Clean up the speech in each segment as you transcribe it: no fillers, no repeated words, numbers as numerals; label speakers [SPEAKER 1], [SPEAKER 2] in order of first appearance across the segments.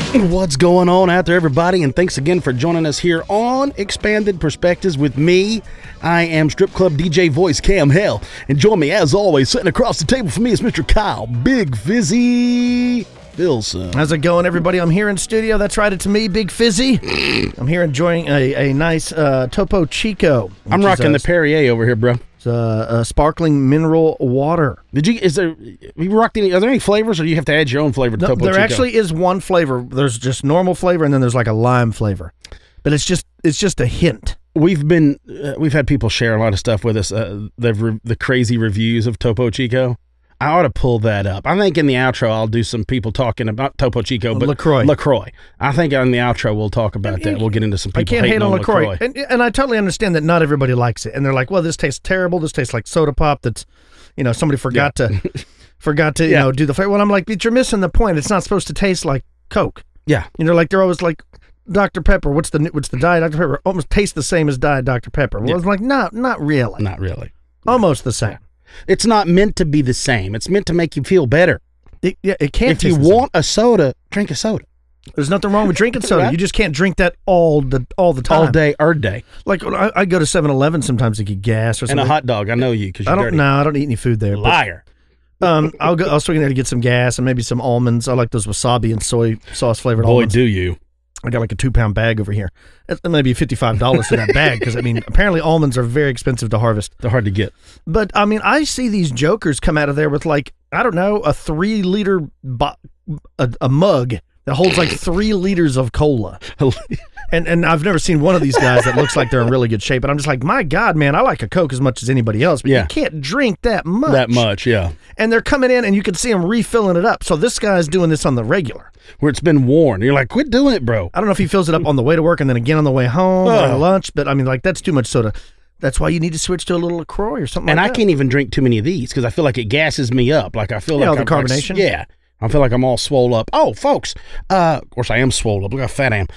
[SPEAKER 1] What's going on out there, everybody? And thanks again for joining us here on Expanded Perspectives with me. I am Strip Club DJ Voice Cam Hell. And join me, as always, sitting across the table from me is Mr. Kyle Big Fizzy Filson.
[SPEAKER 2] How's it going, everybody? I'm here in studio. That's right, it's me, Big Fizzy. I'm here enjoying a nice Topo Chico.
[SPEAKER 1] I'm rocking the Perrier over here, bro.
[SPEAKER 2] It's a sparkling mineral water.
[SPEAKER 1] Are there any flavors, or do you have to add your own flavor to Topo Chico?
[SPEAKER 2] There actually is one flavor. There's just normal flavor, and then there's like a lime flavor. But it's just a hint.
[SPEAKER 1] We've had people share a lot of stuff with us, the crazy reviews of Topo Chico. I ought to pull that up. I think in the outro I'll do some people talking about Topo Chico, but LaCroix. I think in the outro we'll talk about that. We'll get into some people hating on LaCroix.
[SPEAKER 2] And I totally understand that not everybody likes it, and they're like, "Well, this tastes terrible. This tastes like soda pop. That's, somebody forgot to do the flavor." Well, I'm like, "But you're missing the point. It's not supposed to taste like Coke."
[SPEAKER 1] Yeah,
[SPEAKER 2] like they're always like, Dr. Pepper. What's the Diet Dr. Pepper? Almost tastes the same as Diet Dr. Pepper. Well, I was like, not really.
[SPEAKER 1] Not really.
[SPEAKER 2] Almost the same.
[SPEAKER 1] It's not meant to be the same. It's meant to make you feel better.
[SPEAKER 2] It can't.
[SPEAKER 1] If you want a soda, drink a soda.
[SPEAKER 2] There's nothing wrong with drinking soda. Right? You just can't drink that all the time.
[SPEAKER 1] All day, every day.
[SPEAKER 2] Like I go to 7-Eleven sometimes to get gas or something.
[SPEAKER 1] And a hot dog. I know you because you're dirty.
[SPEAKER 2] No, I don't eat any food there.
[SPEAKER 1] Liar.
[SPEAKER 2] I'll swing in there to get some gas and maybe some almonds. I like those wasabi and soy sauce flavored almonds.
[SPEAKER 1] Boy, do you.
[SPEAKER 2] I got like a 2-pound bag over here. It's maybe $55 for that bag because, apparently almonds are very expensive to harvest.
[SPEAKER 1] They're hard to get.
[SPEAKER 2] But, I see these jokers come out of there with like, I don't know, a 3-liter a mug that holds like 3 liters of cola. And I've never seen one of these guys that looks like they're in really good shape. And I'm just like, my God, man, I like a Coke as much as anybody else, but you can't drink that much.
[SPEAKER 1] That much, yeah.
[SPEAKER 2] And they're coming in and you can see them refilling it up. So this guy's doing this on the regular.
[SPEAKER 1] Where it's been worn. You're like, quit doing it, bro.
[SPEAKER 2] I don't know if he fills it up on the way to work and then again on the way home or lunch, but that's too much soda. That's why you need to switch to a little LaCroix or something like that.
[SPEAKER 1] And I can't even drink too many of these because I feel like it gasses me up. Like I feel like
[SPEAKER 2] the carbonation.
[SPEAKER 1] I feel like I'm all swole up. Oh, folks. Of course, I am swole up. Look how fat I am.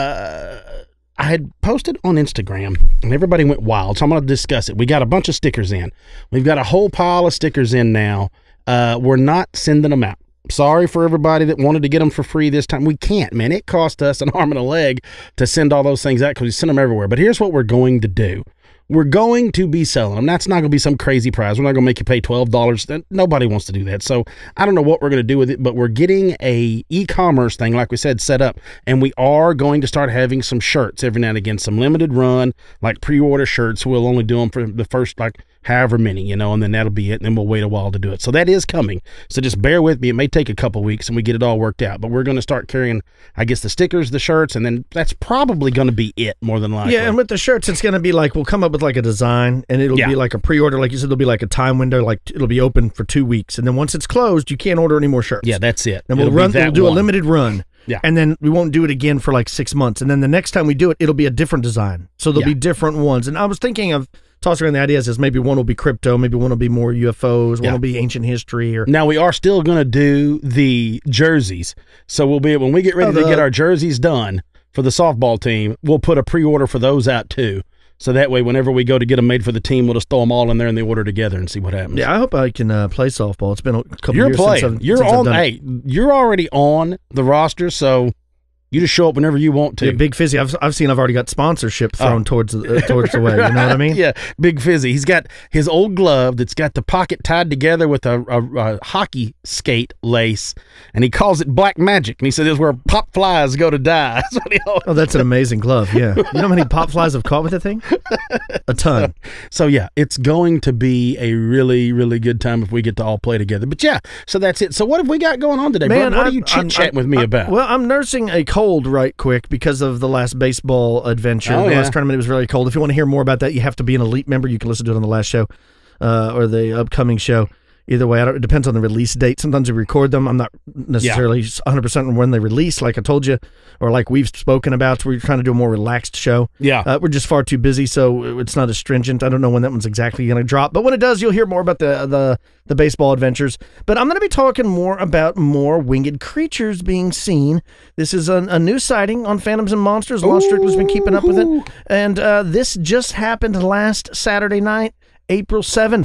[SPEAKER 1] I had posted on Instagram, and everybody went wild, so I'm going to discuss it. We got a bunch of stickers in. We've got a whole pile of stickers in now. We're not sending them out. Sorry for everybody that wanted to get them for free this time. We can't, man. It cost us an arm and a leg to send all those things out because we send them everywhere. But here's what we're going to do. We're going to be selling them. That's not going to be some crazy prize. We're not going to make you pay $12. Nobody wants to do that. So I don't know what we're going to do with it, but we're getting a e-commerce thing, like we said, set up. And we are going to start having some shirts every now and again, some limited run, like pre-order shirts. We'll only do them for the first, however many, and then that'll be it. And then we'll wait a while to do it. So that is coming. So just bear with me. It may take a couple weeks and we get it all worked out, but we're going to start carrying, I guess, the stickers, the shirts, and then that's probably going to be it more than likely.
[SPEAKER 2] Yeah. And with the shirts, it's going to be like, we'll come up with like a design and it'll be like a pre-order. Like you said, there'll be like a time window, like it'll be open for 2 weeks. And then once it's closed, you can't order any more shirts.
[SPEAKER 1] Yeah, that's it.
[SPEAKER 2] Then we'll do a limited run.
[SPEAKER 1] Yeah.
[SPEAKER 2] And then we won't do it again for like 6 months. And then the next time we do it, it'll be a different design. So there'll be different ones. And I was thinking of tossing around the ideas as maybe one will be crypto, maybe one will be more UFOs, one will be ancient history. Now
[SPEAKER 1] we are still going to do the jerseys. So we'll be, when we get ready to get our jerseys done for the softball team, we'll put a pre-order for those out too. So that way, whenever we go to get them made for the team, we'll just throw them all in there and they order together and see what happens.
[SPEAKER 2] Yeah, I hope I can play softball. It's been a couple years since I've done it.
[SPEAKER 1] You're already on the roster, so you just show up whenever you want to.
[SPEAKER 2] Yeah, Big Fizzy. I've already got sponsorship thrown towards the way. You know what I mean?
[SPEAKER 1] Yeah, Big Fizzy. He's got his old glove that's got the pocket tied together with a hockey skate lace, and he calls it Black Magic. And he said it's where pop flies go to die.
[SPEAKER 2] Oh, that's an amazing glove. Yeah. You know how many pop flies I've caught with that thing? A ton.
[SPEAKER 1] So yeah, it's going to be a really, really good time if we get to all play together. But yeah, so that's it. So what have we got going on today, man? What are you chit-chatting with me about?
[SPEAKER 2] Well, I'm nursing a cold right quick because of the last baseball adventure. The last tournament, it was really cold. If you want to hear more about that, you have to be an elite member. You can listen to it on the last show or the upcoming show. Either way, it depends on the release date. Sometimes we record them. I'm not necessarily 100% on when they release, like I told you, or like we've spoken about. We're trying to do a more relaxed show.
[SPEAKER 1] Yeah.
[SPEAKER 2] We're just far too busy, so it's not as stringent. I don't know when that one's exactly going to drop, but when it does, you'll hear more about the baseball adventures. But I'm going to be talking more about more winged creatures being seen. This is a new sighting on Phantoms and Monsters. Lon Strickland's been keeping up with it, and this just happened last Saturday night, April 7th.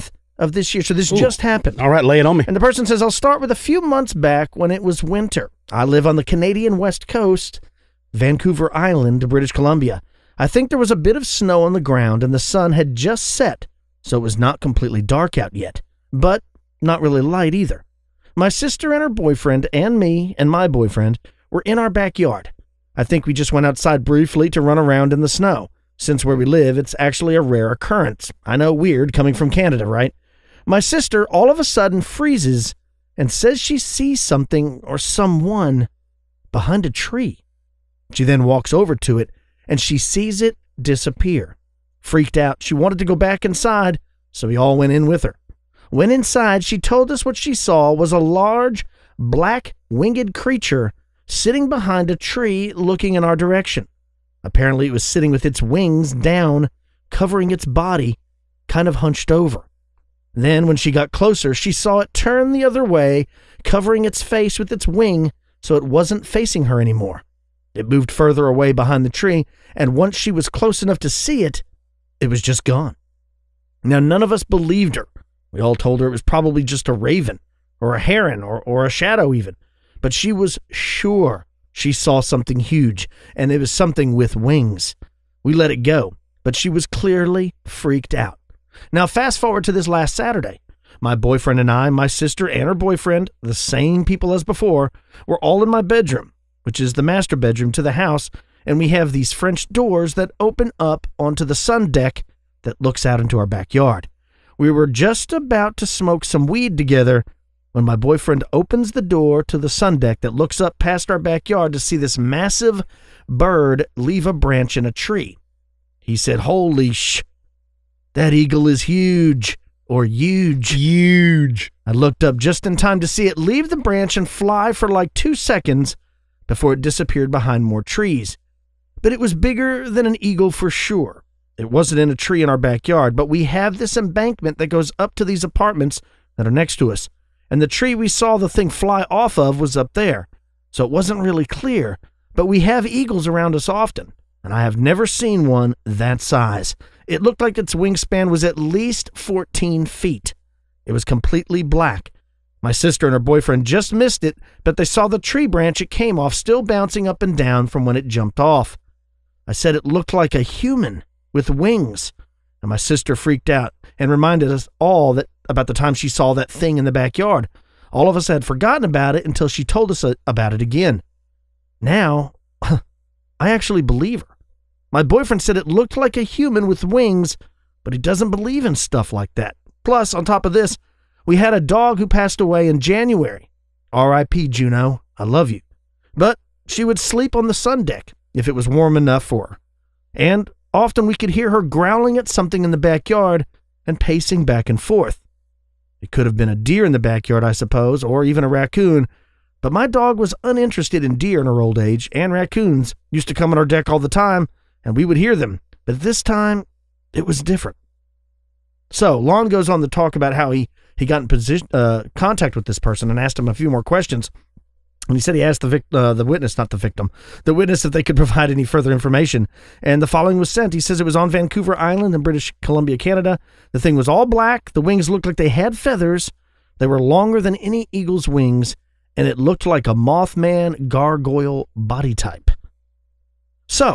[SPEAKER 2] of this year. So this just happened.
[SPEAKER 1] All right, lay it on me.
[SPEAKER 2] And the person says, I'll start with a few months back when it was winter. I live on the Canadian West Coast, Vancouver Island, British Columbia. I think there was a bit of snow on the ground and the sun had just set, so it was not completely dark out yet, but not really light either. My sister and her boyfriend and me and my boyfriend were in our backyard. I think we just went outside briefly to run around in the snow. Since where we live, it's actually a rare occurrence. I know, weird, coming from Canada, right? My sister all of a sudden freezes and says she sees something or someone behind a tree. She then walks over to it and she sees it disappear. Freaked out, she wanted to go back inside, so we all went in with her. When inside, she told us what she saw was a large, black, winged creature sitting behind a tree looking in our direction. Apparently, it was sitting with its wings down, covering its body, kind of hunched over. Then, when she got closer, she saw it turn the other way, covering its face with its wing so it wasn't facing her anymore. It moved further away behind the tree, and once she was close enough to see it, it was just gone. Now, none of us believed her. We all told her it was probably just a raven, or a heron, or a shadow even. But she was sure she saw something huge, and it was something with wings. We let it go, but she was clearly freaked out. Now, fast forward to this last Saturday. My boyfriend and I, my sister and her boyfriend, the same people as before, were all in my bedroom, which is the master bedroom to the house, and we have these French doors that open up onto the sun deck that looks out into our backyard. We were just about to smoke some weed together when my boyfriend opens the door to the sun deck that looks up past our backyard to see this massive bird leave a branch in a tree. He said, "Holy sh! That eagle is huge." Or huge. Huge. I looked up just in time to see it leave the branch and fly for like 2 seconds before it disappeared behind more trees. But it was bigger than an eagle for sure. It wasn't in a tree in our backyard, but we have this embankment that goes up to these apartments that are next to us. And the tree we saw the thing fly off of was up there. So it wasn't really clear, but we have eagles around us often, and I have never seen one that size. It looked like its wingspan was at least 14 feet. It was completely black. My sister and her boyfriend just missed it, but they saw the tree branch it came off still bouncing up and down from when it jumped off. I said it looked like a human with wings, and my sister freaked out and reminded us all about the time she saw that thing in the backyard. All of us had forgotten about it until she told us about it again. Now, I actually believe her. My boyfriend said it looked like a human with wings, but he doesn't believe in stuff like that. Plus, on top of this, we had a dog who passed away in January. R.I.P. Juno, I love you. But she would sleep on the sun deck if it was warm enough for her. And often we could hear her growling at something in the backyard and pacing back and forth. It could have been a deer in the backyard, I suppose, or even a raccoon. But my dog was uninterested in deer in her old age, and raccoons used to come on our deck all the time, and we would hear them. But this time, it was different. So, Lon goes on to talk about how he got in contact with this person and asked him a few more questions. And he said he asked the witness, not the victim, the witness if they could provide any further information. And the following was sent. He says it was on Vancouver Island in British Columbia, Canada. The thing was all black. The wings looked like they had feathers. They were longer than any eagle's wings. And it looked like a Mothman gargoyle body type. So,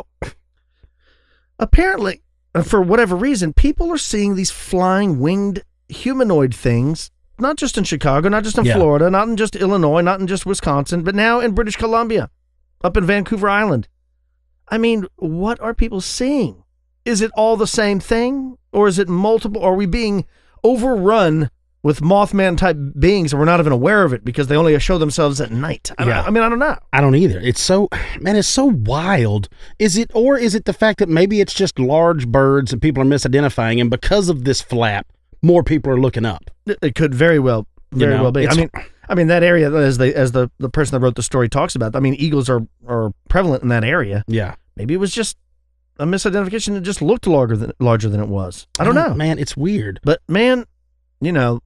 [SPEAKER 2] apparently, for whatever reason, people are seeing these flying winged humanoid things, not just in Chicago, not just in Florida, not in just Illinois, not in just Wisconsin, but now in British Columbia, up in Vancouver Island. I mean, what are people seeing? Is it all the same thing? Or is it multiple? Are we being overrun with Mothman-type beings and we're not even aware of it because they only show themselves at night? I don't know.
[SPEAKER 1] I don't either. It's so wild. Is it the fact that maybe it's just large birds and people are misidentifying, and because of this flap, more people are looking up?
[SPEAKER 2] It could very well be. I mean that area, as the person that wrote the story talks about, I mean, eagles are prevalent in that area. Yeah. Maybe it was just a misidentification that just looked larger than it was. I don't know.
[SPEAKER 1] Man, it's weird.
[SPEAKER 2] But man, you know,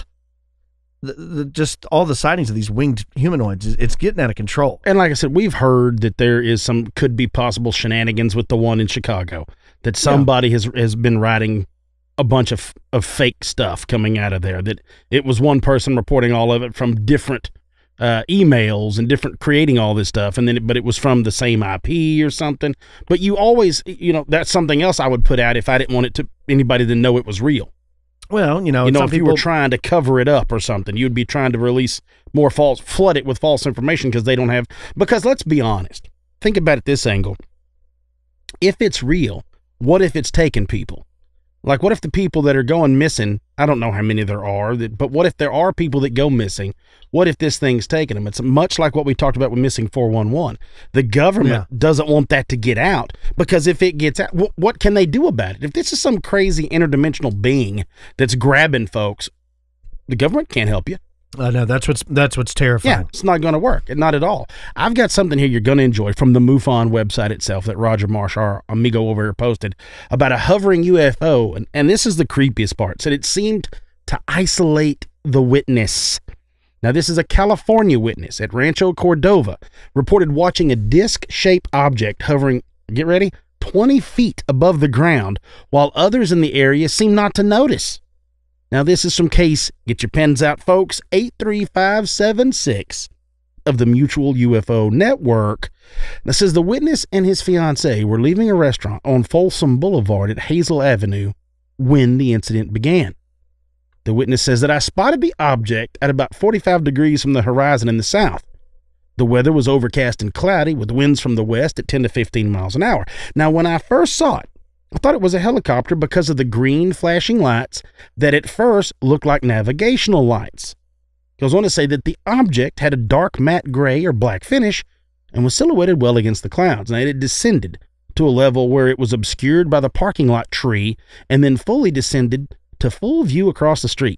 [SPEAKER 2] just all the sightings of these winged humanoids, it's getting out of control.
[SPEAKER 1] And like I said, we've heard that there is could be possible shenanigans with the one in Chicago, that somebody has been riding a bunch of fake stuff coming out of there, that it was one person reporting all of it from different emails and different creating all this stuff, and then but it was from the same IP or something. But you always, that's something else I would put out if I didn't want it to anybody to know it was real.
[SPEAKER 2] Well,
[SPEAKER 1] if you were trying to cover it up or something, you'd be trying to release more flood it with false information because let's be honest. Think about it this angle. If it's real, what if it's taking people? Like, what if the people that are going missing, I don't know how many there are, but what if there are people that go missing? What if this thing's taking them? It's much like what we talked about with missing 411. The government doesn't want that to get out, because if it gets out, what can they do about it? If this is some crazy interdimensional being that's grabbing folks, the government can't help you.
[SPEAKER 2] I know, that's what's terrifying.
[SPEAKER 1] Yeah, it's not going to work. Not at all. I've got something here you're going to enjoy from the MUFON website itself that Roger Marsh, our amigo over here, posted about a hovering UFO. And this is the creepiest part. It said it seemed to isolate the witness. Now, this is a California witness at Rancho Cordova, reported watching a disc-shaped object hovering, get ready, 20 feet above the ground, while others in the area seemed not to notice. Now, this is from case, get your pens out, folks, 83576 of the Mutual UFO Network. Now, says the witness and his fiancé were leaving a restaurant on Folsom Boulevard at Hazel Avenue when the incident began. The witness says that I spotted the object at about 45 degrees from the horizon in the south. The weather was overcast and cloudy with winds from the west at 10 to 15 miles an hour. Now, when I first saw it, I thought it was a helicopter because of the green flashing lights that at first looked like navigational lights. It goes on to say that the object had a dark matte gray or black finish and was silhouetted well against the clouds. Now, it had descended to a level where it was obscured by the parking lot tree and then fully descended to full view across the street.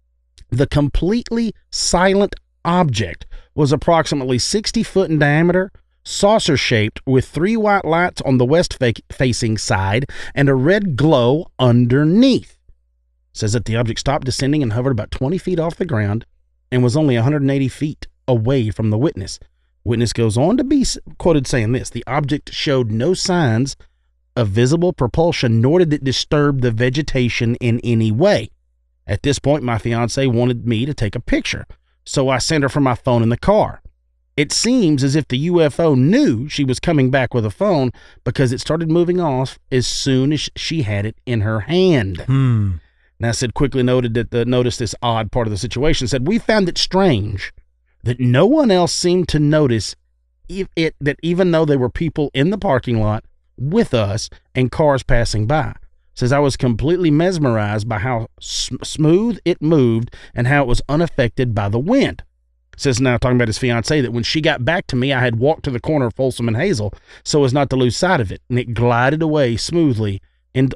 [SPEAKER 1] The completely silent object was approximately 60 foot in diameter, saucer-shaped, with 3 white lights on the west-facing side and a red glow underneath. It says that the object stopped descending and hovered about 20 feet off the ground and was only 180 feet away from the witness. Witness goes on to be quoted saying this: the object showed no signs of visible propulsion, nor did it disturb the vegetation in any way. At this point, my fiance wanted me to take a picture, so I sent her from my phone in the car. It seems as if the UFO knew she was coming back with a phone, because it started moving off as soon as she had it in her hand. Now, said quickly noted that noticed this odd part of the situation. Said, we found it strange that no one else seemed to notice that even though there were people in the parking lot with us and cars passing by. Says, I was completely mesmerized by how smooth it moved and how it was unaffected by the wind. Says, now talking about his fiancée, that when she got back to me, I had walked to the corner of Folsom and Hazel so as not to lose sight of it, and it glided away smoothly into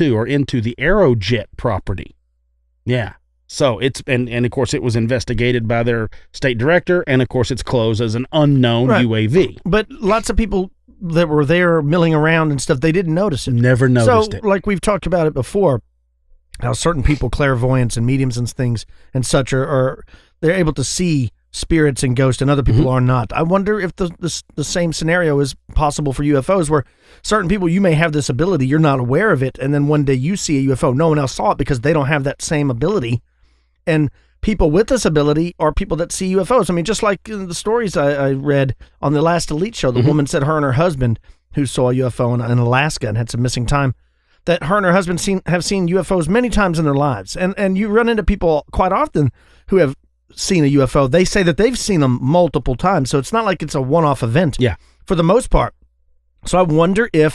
[SPEAKER 1] the Aerojet property. Yeah. So it's, and of course it was investigated by their state director, and of course it's closed as an unknown UAV.
[SPEAKER 2] But lots of people that were there milling around and stuff, they didn't notice it.
[SPEAKER 1] Never noticed it.
[SPEAKER 2] Like we've talked about it before, how certain people, clairvoyants and mediums and things and such, are they're able to see spirits and ghosts, and other people are not. I wonder if the same scenario is possible for UFOs, where certain people, you may have this ability, you're not aware of it, and then one day you see a UFO, no one else saw it because they don't have that same ability. And people with this ability are people that see UFOs. I mean, just like in the stories I read on the last Elite show, the woman said her and her husband, who saw a UFO in Alaska and had some missing time, that her and her husband have seen UFOs many times in their lives. And you run into people quite often who have seen a UFO. They say that they've seen them multiple times, so it's not like it's a one-off event. Yeah, for the most part. So I wonder if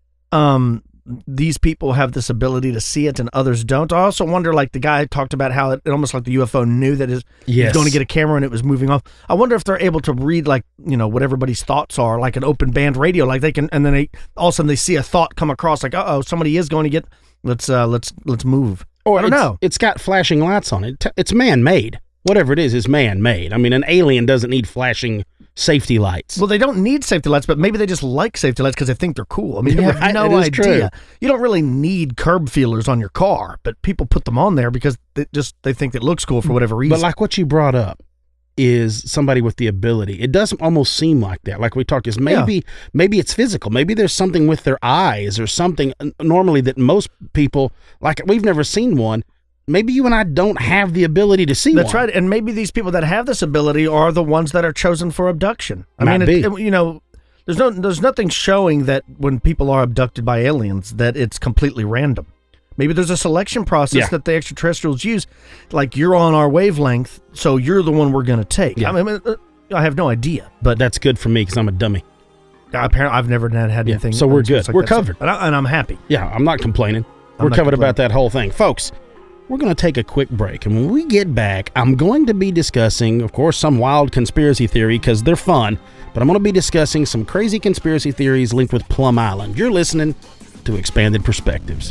[SPEAKER 2] these people have this ability to see it and others don't. I also wonder, like the guy talked about how it almost like the UFO knew that he was going to get a camera and it was moving off. I wonder if they're able to read, like, what everybody's thoughts are, like an open band radio, like they can, and then all of a sudden they see a thought come across, like, uh-oh, somebody is going to get, let's move. Or I don't know.
[SPEAKER 1] It's got flashing lights on it. It's man-made. Whatever it is man-made. I mean, an alien doesn't need flashing safety lights.
[SPEAKER 2] Well, they don't need safety lights, but maybe they just like safety lights because they think they're cool. I mean, you have no idea. True. You don't really need curb feelers on your car, but people put them on there because they think it looks cool for whatever reason.
[SPEAKER 1] But like what you brought up, is somebody with the ability. It doesn't almost seem like that. Like we talked, is maybe it's physical. Maybe there's something with their eyes or something normally that most people, like we've never seen one. Maybe you and I don't have the ability to see
[SPEAKER 2] That's
[SPEAKER 1] one.
[SPEAKER 2] right. And maybe these people that have this ability are the ones that are chosen for abduction. There's nothing showing that when people are abducted by aliens that it's completely random. Maybe there's a selection process that the extraterrestrials use, like you're on our wavelength, so you're the one we're going to take.
[SPEAKER 1] Yeah.
[SPEAKER 2] I have no idea, but
[SPEAKER 1] that's good for me because I'm a dummy.
[SPEAKER 2] Apparently, I've never had anything.
[SPEAKER 1] So we're good.
[SPEAKER 2] Like
[SPEAKER 1] we're covered,
[SPEAKER 2] and I'm happy.
[SPEAKER 1] Yeah, I'm not complaining. We're covered about that whole thing, folks. We're going to take a quick break, and when we get back, I'm going to be discussing, of course, some wild conspiracy theory because they're fun, but I'm going to be discussing some crazy conspiracy theories linked with Plum Island. You're listening to Expanded Perspectives.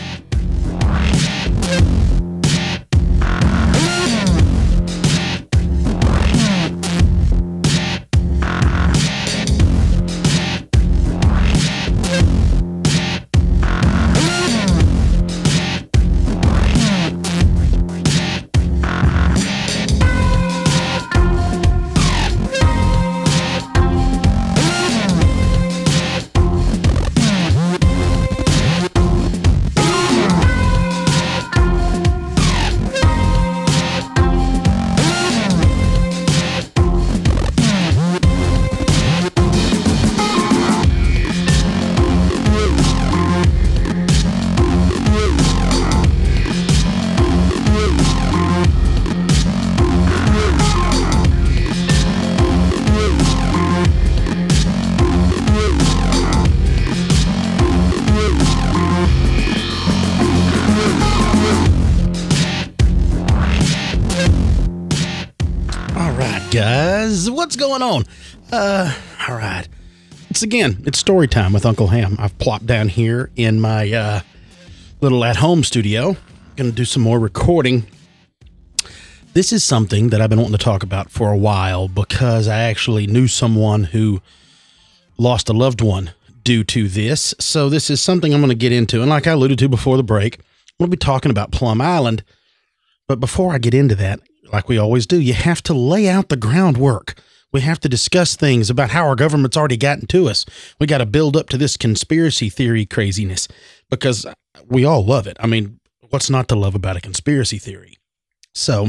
[SPEAKER 1] Guys, what's going on? All right. It's story time with Uncle Ham. I've plopped down here in my little at-home studio. Going to do some more recording. This is something that I've been wanting to talk about for a while because I actually knew someone who lost a loved one due to this. So this is something I'm going to get into. And like I alluded to before the break, I'm going to be talking about Plum Island. But before I get into that, like we always do, you have to lay out the groundwork. We have to discuss things about how our government's already gotten to us. We got to build up to this conspiracy theory craziness because we all love it. I mean, what's not to love about a conspiracy theory? So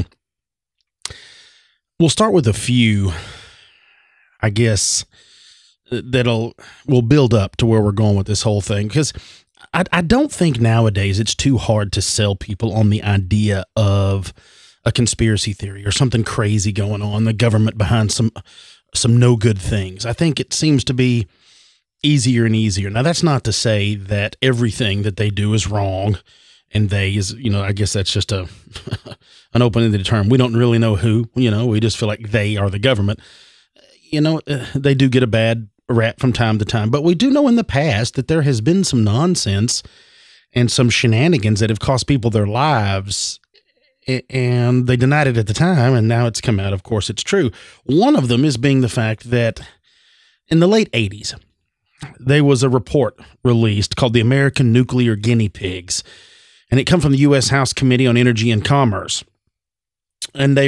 [SPEAKER 1] we'll start with a few, I guess, we'll build up to where we're going with this whole thing because I don't think nowadays it's too hard to sell people on the idea of a conspiracy theory or something crazy going on, the government behind some no good things. I think it seems to be easier and easier. Now, that's not to say that everything that they do is wrong, and I guess that's just an open-ended term. We don't really know who, we just feel like they are the government. They do get a bad rap from time to time, but we do know in the past that there has been some nonsense and some shenanigans that have cost people their lives, and they denied it at the time, and now it's come out. Of course, it's true. One of them is being the fact that in the late 80s, there was a report released called the American Nuclear Guinea Pigs, and it come from the U.S. House Committee on Energy and Commerce. And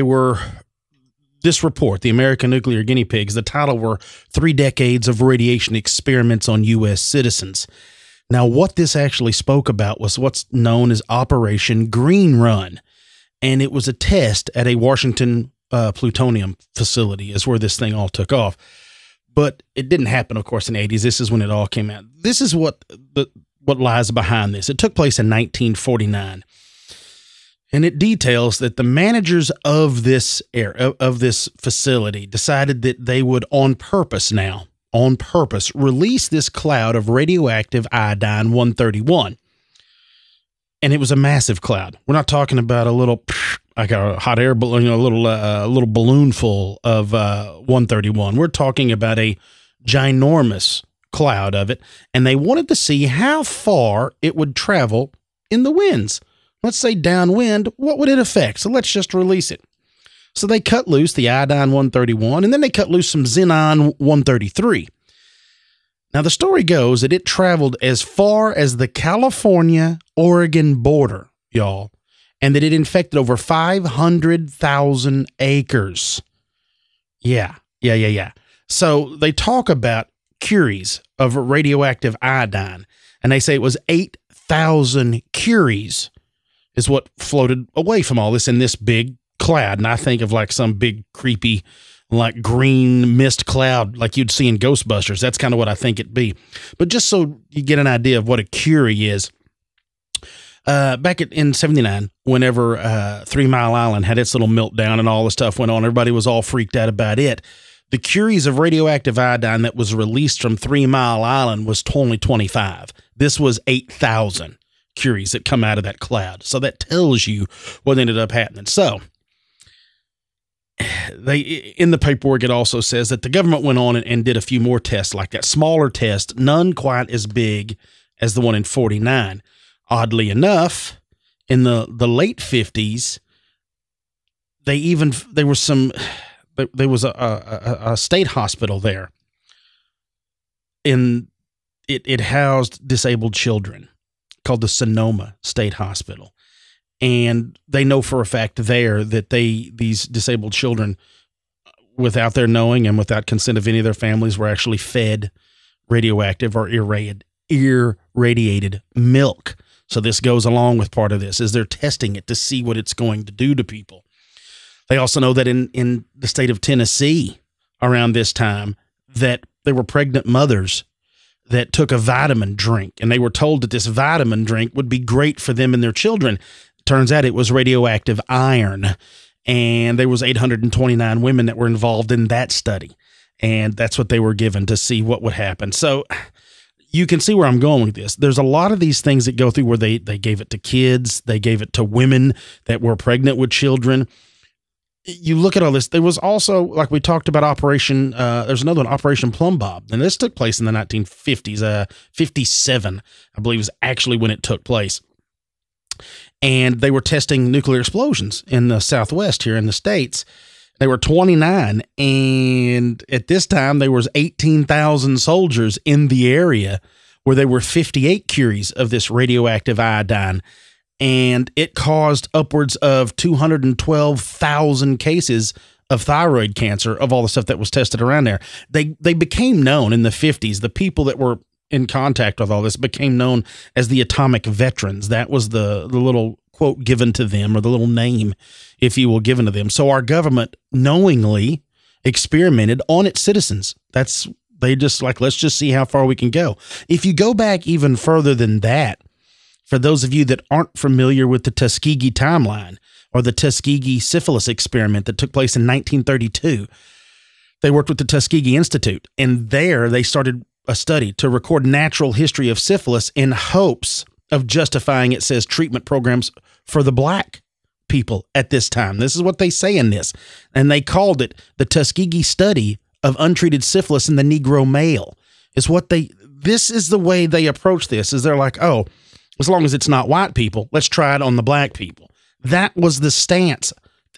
[SPEAKER 1] this report, the American Nuclear Guinea Pigs, the title were 3 Decades of Radiation Experiments on U.S. Citizens. Now, what this actually spoke about was what's known as Operation Green Run. And it was a test at a Washington plutonium facility is where this thing all took off. But it didn't happen, of course, in the 80s. This is when it all came out. This is what lies behind this. It took place in 1949. And it details that the managers of this facility decided that they would on purpose release this cloud of radioactive iodine-131. And it was a massive cloud. We're not talking about a little, like a hot air balloon, a little balloon full of 131. We're talking about a ginormous cloud of it. And they wanted to see how far it would travel in the winds. Let's say downwind, what would it affect? So let's just release it. So they cut loose the iodine-131, and then they cut loose some xenon-133. Now, the story goes that it traveled as far as the California-Oregon border, y'all, and that it infected over 500,000 acres. Yeah. So they talk about curies of radioactive iodine, and they say it was 8,000 curies is what floated away from all this in this big cloud. And I think of like some big creepy, like green mist cloud like you'd see in Ghostbusters. That's kind of what I think it'd be. But just so you get an idea of what a curie is, back in 79, whenever 3 Mile Island had its little meltdown and all the stuff went on, everybody was all freaked out about it. The curies of radioactive iodine that was released from 3 Mile Island was only 25. This was 8,000 curies that come out of that cloud. So that tells you what ended up happening. So they, in the paperwork, it also says that the government went on and did a few more tests like that, smaller tests, none quite as big as the one in 49. Oddly enough, in the late 50s, there was a state hospital there. It housed disabled children called the Sonoma State Hospital. And they know for a fact there that these disabled children, without their knowing and without consent of any of their families, were actually fed radioactive or irradiated milk. So this goes along with part of this, is they're testing it to see what it's going to do to people. They also know that in the state of Tennessee around this time, that there were pregnant mothers that took a vitamin drink, and they were told that this vitamin drink would be great for them and their children. Turns out it was radioactive iron, and there was 829 women that were involved in that study, and that's what they were given to see what would happen. So you can see where I'm going with this. There's a lot of these things that go through where they gave it to kids, they gave it to women that were pregnant with children. You look at all this. There was also, like we talked about, there's another one, Operation Plum Bob, and this took place in the 1950s. 57, I believe, is actually when it took place. And they were testing nuclear explosions in the Southwest here in the States. They were 29, and at this time there was 18,000 soldiers in the area where there were 58 curies of this radioactive iodine, and it caused upwards of 212,000 cases of thyroid cancer of all the stuff that was tested around there. They became known in the 50s. The people that were in contact with all this became known as the atomic veterans. That was the little quote given to them, or the little name, if you will, given to them. So our government knowingly experimented on its citizens. They just like, let's just see how far we can go. If you go back even further than that, for those of you that aren't familiar with the Tuskegee timeline or the Tuskegee syphilis experiment that took place in 1932, they worked with the Tuskegee Institute, and there they started a study to record natural history of syphilis in hopes of justifying, it says, treatment programs for the black people at this time. This is what they say in this. And they called it the Tuskegee study of untreated syphilis in the Negro male. This is the way they approach this, is they're like, oh, as long as it's not white people, let's try it on the black people. That was the stance.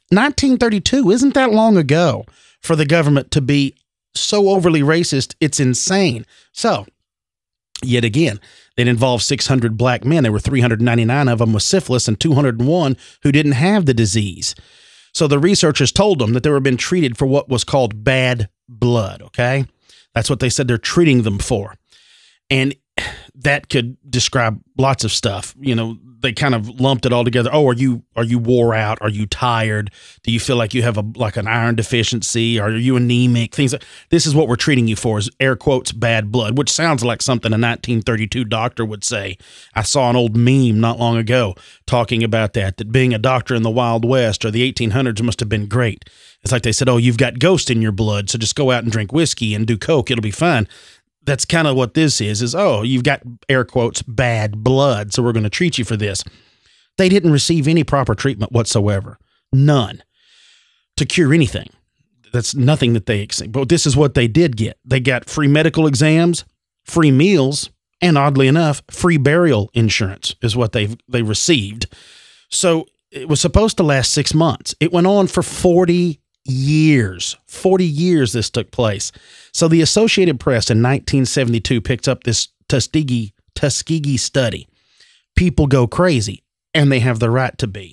[SPEAKER 1] 1932 isn't that long ago for the government to be so overly racist. It's insane. So, yet again, it involved 600 black men. There were 399 of them with syphilis and 201 who didn't have the disease. So the researchers told them that they were being treated for what was called bad blood, okay? That's what they said they're treating them for. And that could describe lots of stuff. You know, they kind of lumped it all together. Oh, are you wore out? Are you tired? Do you feel like you have an iron deficiency? Are you anemic? Things like, this is what we're treating you for, is air quotes bad blood, which sounds like something a 1932 doctor would say. I saw an old meme not long ago talking about that being a doctor in the Wild West or the 1800s must have been great. It's like they said, oh, you've got ghost in your blood, so just go out and drink whiskey and do coke. It'll be fine. That's kind of what this is, oh, you've got, air quotes, bad blood, so we're going to treat you for this. They didn't receive any proper treatment whatsoever. None. To cure anything. That's nothing that they accept. But this is what they did get. They got free medical exams, free meals, and oddly enough, free burial insurance is what they received. So it was supposed to last 6 months. It went on for 40 years. 40 years this took place. So the Associated Press in 1972 picked up this Tuskegee study. People go crazy, and they have the right to be.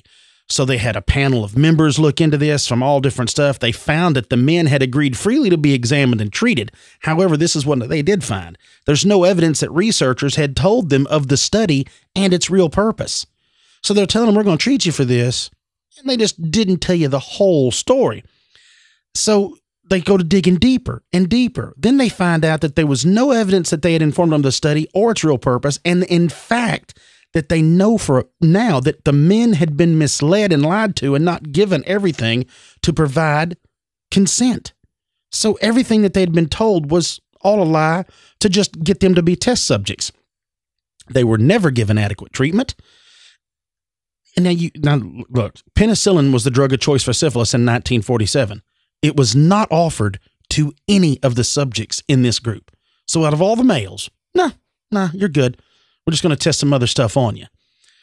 [SPEAKER 1] So they had a panel of members look into this from all different stuff. They found that the men had agreed freely to be examined and treated. However, this is what they did find. There's no evidence that researchers had told them of the study and its real purpose. So they're telling them, we're going to treat you for this. And they just didn't tell you the whole story. So they go to digging deeper and deeper. Then they find out that there was no evidence that they had informed them of the study or its real purpose. And in fact, that they know for now that the men had been misled and lied to and not given everything to provide consent. So everything that they had been told was all a lie to just get them to be test subjects. They were never given adequate treatment. And now look, penicillin was the drug of choice for syphilis in 1947. It was not offered to any of the subjects in this group. So out of all the males, nah, you're good. We're just going to test some other stuff on you.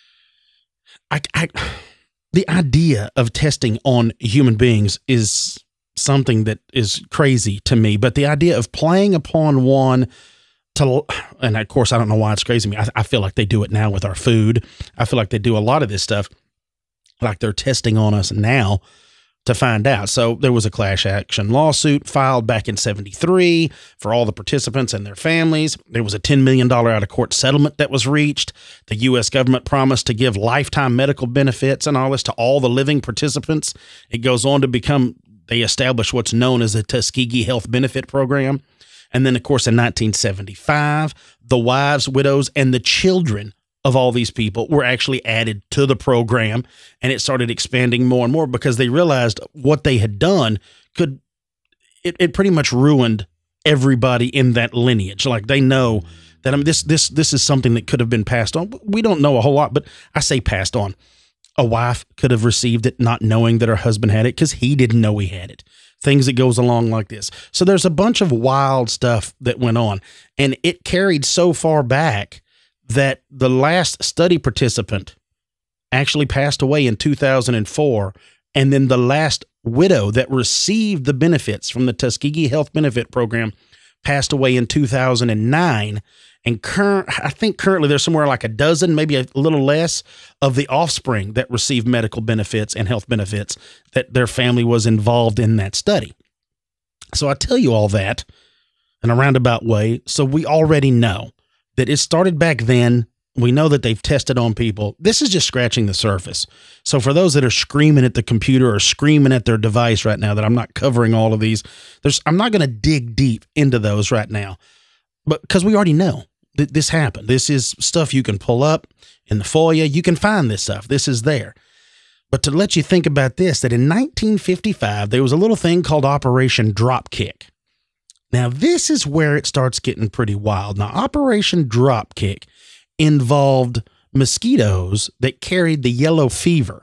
[SPEAKER 1] The idea of testing on human beings is something that is crazy to me, but the idea of playing upon one and of course, I don't know why it's crazy to me. I feel like they do it now with our food. I feel like they do a lot of this stuff, like they're testing on us now to find out. So there was a class action lawsuit filed back in 1973 for all the participants and their families. There was a $10 million out-of-court settlement that was reached. The U.S. government promised to give lifetime medical benefits and all this to all the living participants. It goes on to become, they established what's known as the Tuskegee Health Benefit Program. And then, of course, in 1975, the wives, widows, and the children of all these people were actually added to the program, and it started expanding more and more because they realized what they had done it pretty much ruined everybody in that lineage. Like they know that, I mean, this is something that could have been passed on. We don't know a whole lot, but I say passed on. A wife could have received it not knowing that her husband had it because he didn't know he had it. Things that goes along like this. So there's a bunch of wild stuff that went on, and it carried so far back that the last study participant actually passed away in 2004. And then the last widow that received the benefits from the Tuskegee Health Benefit Program passed away in 2009. And I think currently there's somewhere like a dozen, maybe a little less, of the offspring that received medical benefits and health benefits that their family was involved in that study. So I tell you all that in a roundabout way. So we already know that it started back then. We know that they've tested on people. This is just scratching the surface. So for those that are screaming at the computer or screaming at their device right now that I'm not covering all of these, I'm not going to dig deep into those right now, but because we already know that this happened. This is stuff you can pull up in the FOIA. You can find this stuff. This is there. But to let you think about this, that in 1955, there was a little thing called Operation Dropkick. Now, this is where it starts getting pretty wild. Now, Operation Dropkick involved mosquitoes that carried the yellow fever.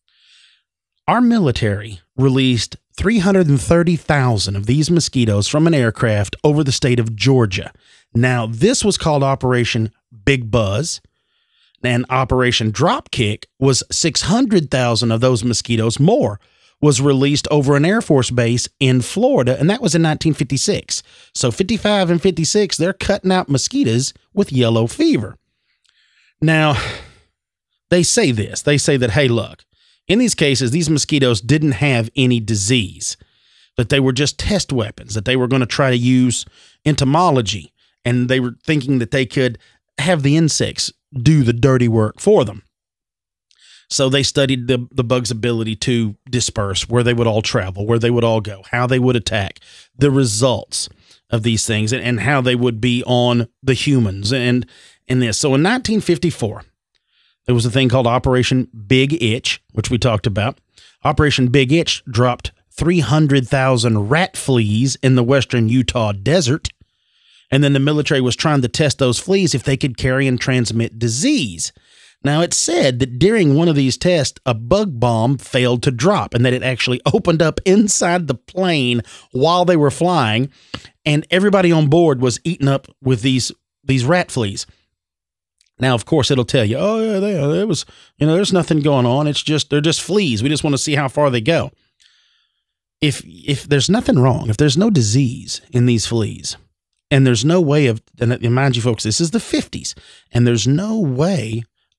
[SPEAKER 1] Our military released 330,000 of these mosquitoes from an aircraft over the state of Georgia. Now, this was called Operation Big Buzz, and Operation Dropkick was 600,000 of those mosquitoes more was released over an Air Force base in Florida, and that was in 1956. So 55 and 56, they're cutting out mosquitoes with yellow fever. Now, they say this. They say that, hey, look, in these cases, these mosquitoes didn't have any disease, but they were just test weapons that they were going to try to use entomology, and they were thinking that they could have the insects do the dirty work for them. So they studied the bug's ability to disperse, where they would all travel, where they would all go, how they would attack, the results of these things, and how they would be on the humans and this. So in 1954, there was a thing called Operation Big Itch, which we talked about. Operation Big Itch dropped 300,000 rat fleas in the western Utah desert. And then the military was trying to test those fleas if they could carry and transmit disease. Now, it's said that during one of these tests, a bug bomb failed to drop and that it actually opened up inside the plane while they were flying, and everybody on board was eaten up with these rat fleas. Now, of course, it'll tell you, oh, yeah, there was, there's nothing going on. They're just fleas. We just want to see how far they go. If there's nothing wrong, if there's no disease in these fleas, and there's no way of, and mind you folks, this is the 50s, and there's no way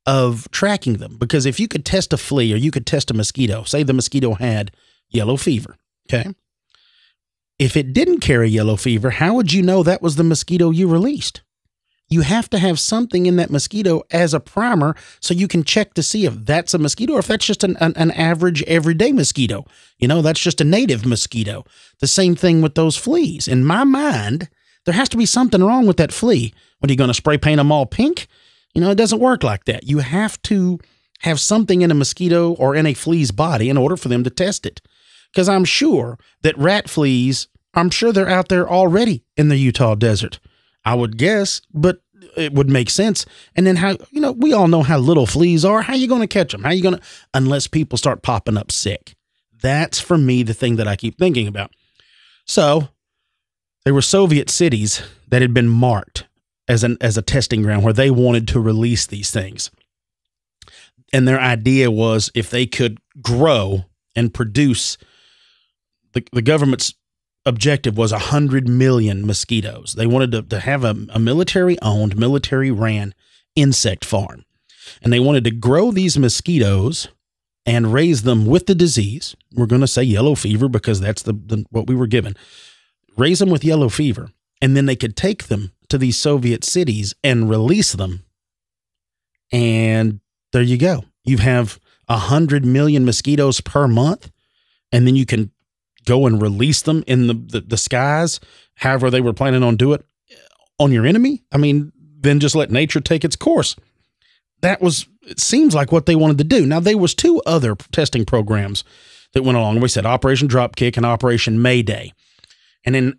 [SPEAKER 1] of tracking them. Because if you could test a flea or you could test a mosquito, say the mosquito had yellow fever, okay? If it didn't carry yellow fever, how would you know that was the mosquito you released? You have to have something in that mosquito as a primer so you can check to see if that's a mosquito or if that's just an average everyday mosquito. You know, that's just a native mosquito. The same thing with those fleas. In my mind, there has to be something wrong with that flea. What, are you going to spray paint them all pink? You know, it doesn't work like that. You have to have something in a mosquito or in a flea's body in order for them to test it. Because I'm sure that rat fleas, I'm sure they're out there already in the Utah desert. I would guess, but it would make sense. And then how, you know, we all know how little fleas are. How are you going to catch them? How are you going to, unless people start popping up sick? That's, for me, the thing that I keep thinking about. So there were Soviet cities that had been marked as a testing ground where they wanted to release these things. And their idea was if they could grow and produce, the government's objective was 100 million mosquitoes. They wanted to have a military-owned, military-ran insect farm. And they wanted to grow these mosquitoes and raise them with the disease. We're going to say yellow fever because that's what we were given. Raise them with yellow fever. And then they could take them to these Soviet cities and release them. And there you go. You have 100 million mosquitoes per month. And then you can go and release them in the skies, however they were planning on doing it, on your enemy. I mean, then just let nature take its course. It seems like what they wanted to do. Now, there was two other testing programs that went along. We said Operation Dropkick and Operation Mayday. And in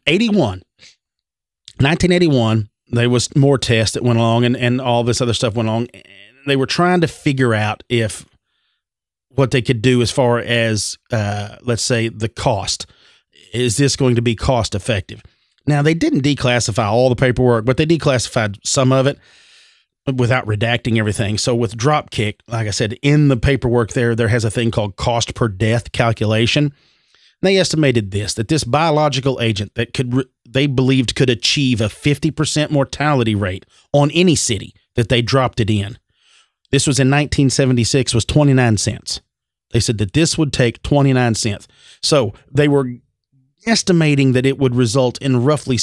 [SPEAKER 1] 1981, there was more tests that went along and all this other stuff went along. And they were trying to figure out if what they could do as far as, let's say, the cost. Is this going to be cost effective? Now, they didn't declassify all the paperwork, but they declassified some of it without redacting everything. So with Dropkick, like I said, in the paperwork there has a thing called cost per death calculation. And they estimated that this biological agent that they believed could achieve a 50% mortality rate on any city that they dropped it in. This was in 1976, was 29 cents. They said that this would take 29 cents. So they were estimating that it would result in roughly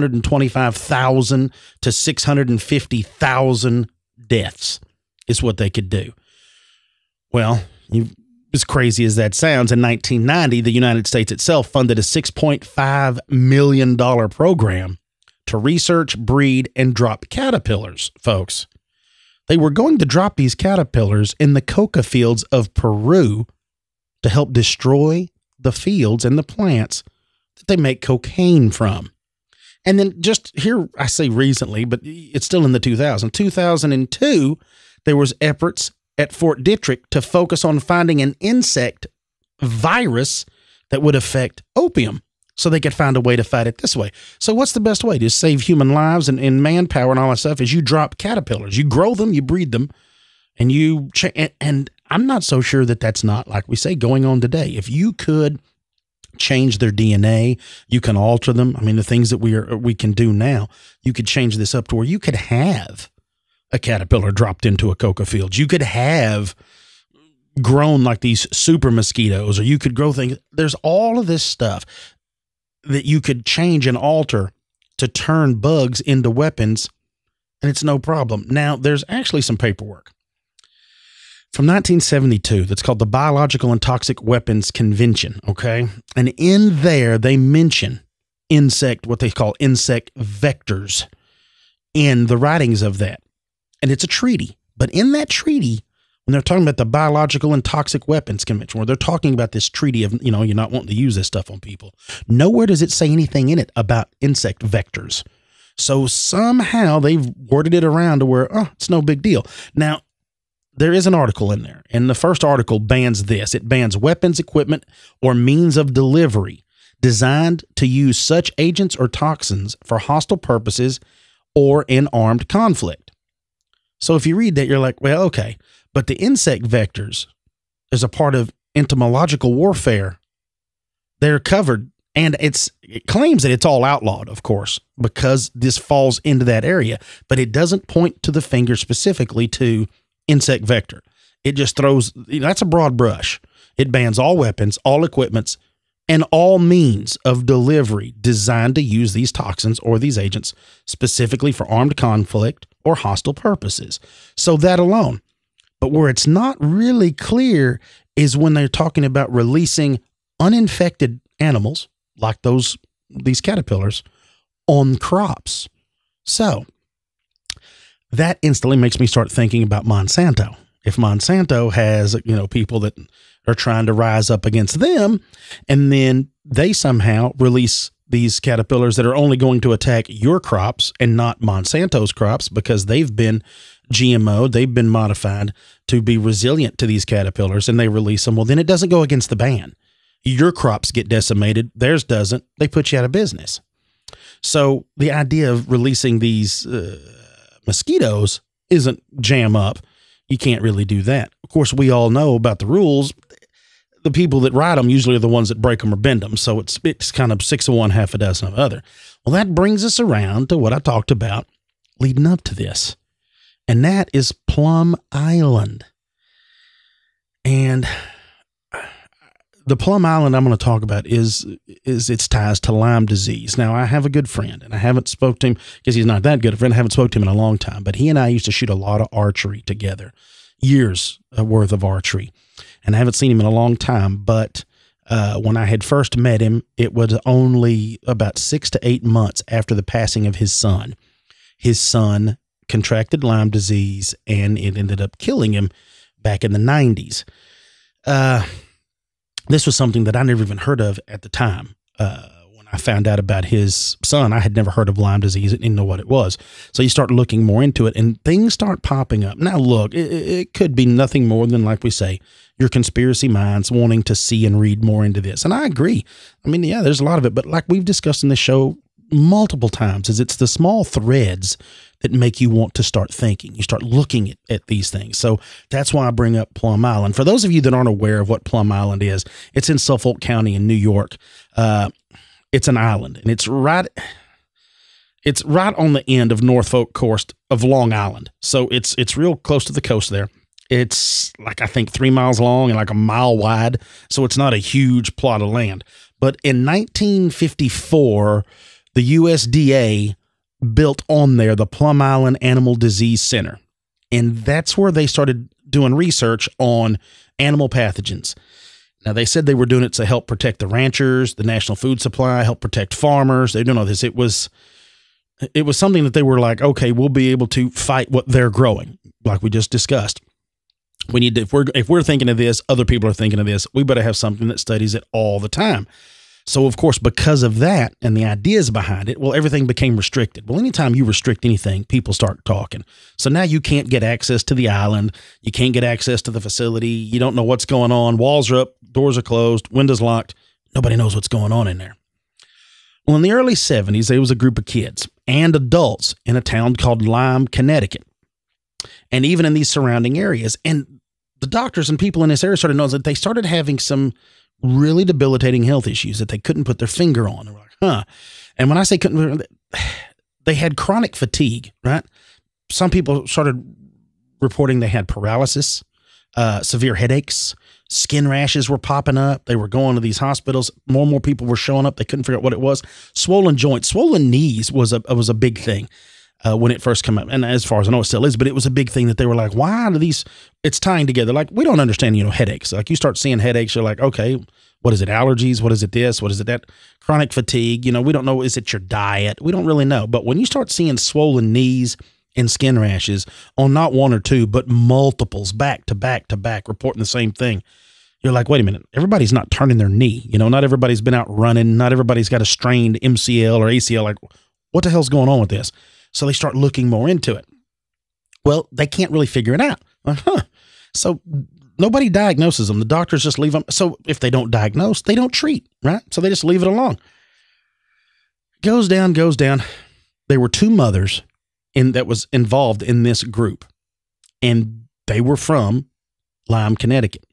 [SPEAKER 1] 625,000 to 650,000 deaths is what they could do. Well, as crazy as that sounds, in 1990, the United States itself funded a $6.5 million program to research, breed, and drop caterpillars, folks. They were going to drop these caterpillars in the coca fields of Peru to help destroy the fields and the plants that they make cocaine from. And then just here, I say recently, but it's still in the 2002, there was efforts at Fort Detrick to focus on finding an insect virus that would affect opium so they could find a way to fight it this way. So what's the best way to save human lives and manpower and all that stuff is you drop caterpillars. You grow them, you breed them, and and I'm not so sure that that's not, like we say, going on today. If you could change their DNA, you can alter them. I mean, the things that we can do now, you could change this up to where you could have a caterpillar dropped into a coca field. You could have grown like these super mosquitoes, or you could grow things. There's all of this stuff that you could change and alter to turn bugs into weapons, and it's no problem. Now, there's actually some paperwork from 1972 that's called the Biological and Toxic Weapons Convention, okay? And in there, they mention what they call insect vectors in the writings of that. And it's a treaty. But in that treaty, when they're talking about the Biological and Toxic Weapons Convention, where they're talking about this treaty of, you're not wanting to use this stuff on people, nowhere does it say anything in it about insect vectors. So somehow they've worded it around to where, it's no big deal. Now, there is an article in there, and the first article bans this. It bans weapons, equipment, or means of delivery designed to use such agents or toxins for hostile purposes or in armed conflict. So if you read that, you're like, well, okay. But the insect vectors is a part of entomological warfare. They're covered, and it claims that it's all outlawed, of course, because this falls into that area. But it doesn't point to the finger specifically to insect vector. It just throws, that's a broad brush. It bans all weapons, all equipments, and all means of delivery designed to use these toxins or these agents specifically for armed conflict or hostile purposes. So that alone. But where it's not really clear is when they're talking about releasing uninfected animals like these caterpillars on crops. So that instantly makes me start thinking about Monsanto. If Monsanto has, people that are trying to rise up against them, and then they somehow release these caterpillars that are only going to attack your crops and not Monsanto's crops because they've been GMO'd, they've been modified to be resilient to these caterpillars, and they release them, well, then it doesn't go against the ban. Your crops get decimated, theirs doesn't. They put you out of business. So the idea of releasing these mosquitoes isn't jam up. You can't really do that. Of course, we all know about the rules. The people that write them usually are the ones that break them or bend them. So it's kind of 6 of one, half a dozen of the other. Well, that brings us around to what I talked about leading up to this. And that is Plum Island. And the Plum Island I'm going to talk about is its ties to Lyme disease. Now, I have a good friend, and I haven't spoke to him because he's not that good a friend. I haven't spoke to him in a long time, but he and I used to shoot a lot of archery together, years worth of archery. And I haven't seen him in a long time, but when I had first met him, it was only about 6 to 8 months after the passing of his son. His son contracted Lyme disease, and it ended up killing him back in the 90s. This was something that I never even heard of at the time. When I found out about his son, I had never heard of Lyme disease. I didn't know what it was. So you start looking more into it, and things start popping up. Now, look, it could be nothing more than, like we say, your conspiracy minds wanting to see and read more into this. And I agree. I mean, yeah, there's a lot of it. But like we've discussed in this show multiple times, it's the small threads that make you want to start thinking. You start looking at these things. So that's why I bring up Plum Island. For those of you that aren't aware of what Plum Island is, it's in Suffolk County in New York. It's an island, and it's right on the end of Norfolk coast of Long Island. So it's real close to the coast there. It's like, I think 3 miles long and like a mile wide. So it's not a huge plot of land. But in 1954, the USDA built on there the Plum Island Animal Disease Center. And that's where they started doing research on animal pathogens. Now, they said they were doing it to help protect the ranchers, the national food supply, help protect farmers. They don't know this. It was something that they were like, okay, we'll be able to fight what they're growing, like we just discussed. We need to, if we're thinking of this, other people are thinking of this, we better have something that studies it all the time. So, of course, because of that and the ideas behind it, well, everything became restricted. Well, anytime you restrict anything, people start talking. So now you can't get access to the island. You can't get access to the facility. You don't know what's going on. Walls are up, doors are closed, windows locked. Nobody knows what's going on in there. Well, in the early 70s, there was a group of kids and adults in a town called Lyme, Connecticut, and even in these surrounding areas. And the doctors and people in this area started noticing that they started having some really debilitating health issues that they couldn't put their finger on. They were like, huh. And when I say couldn't, they had chronic fatigue, right? Some people started reporting they had paralysis, severe headaches, skin rashes were popping up. They were going to these hospitals. More and more people were showing up. They couldn't figure out what it was. Swollen joints, swollen knees was a big thing when it first came up. And as far as I know, it still is, but it was a big thing that they were like, why do these, it's tying together. Like, we don't understand, headaches. Like, you start seeing headaches, you're like, okay, what is it? Allergies? What is it this? What is it that? Chronic fatigue. We don't know. Is it your diet? We don't really know. But when you start seeing swollen knees and skin rashes on not one or two, but multiples back to back to back, reporting the same thing, you're like, wait a minute, everybody's not turning their knee. Not everybody's been out running. Not everybody's got a strained MCL or ACL. Like, what the hell's going on with this? So they start looking more into it. Well, they can't really figure it out. So nobody diagnoses them. The doctors just leave them. So if they don't diagnose, they don't treat, right? So they just leave it alone. Goes down. There were 2 mothers that was involved in this group, and they were from Lyme, Connecticut.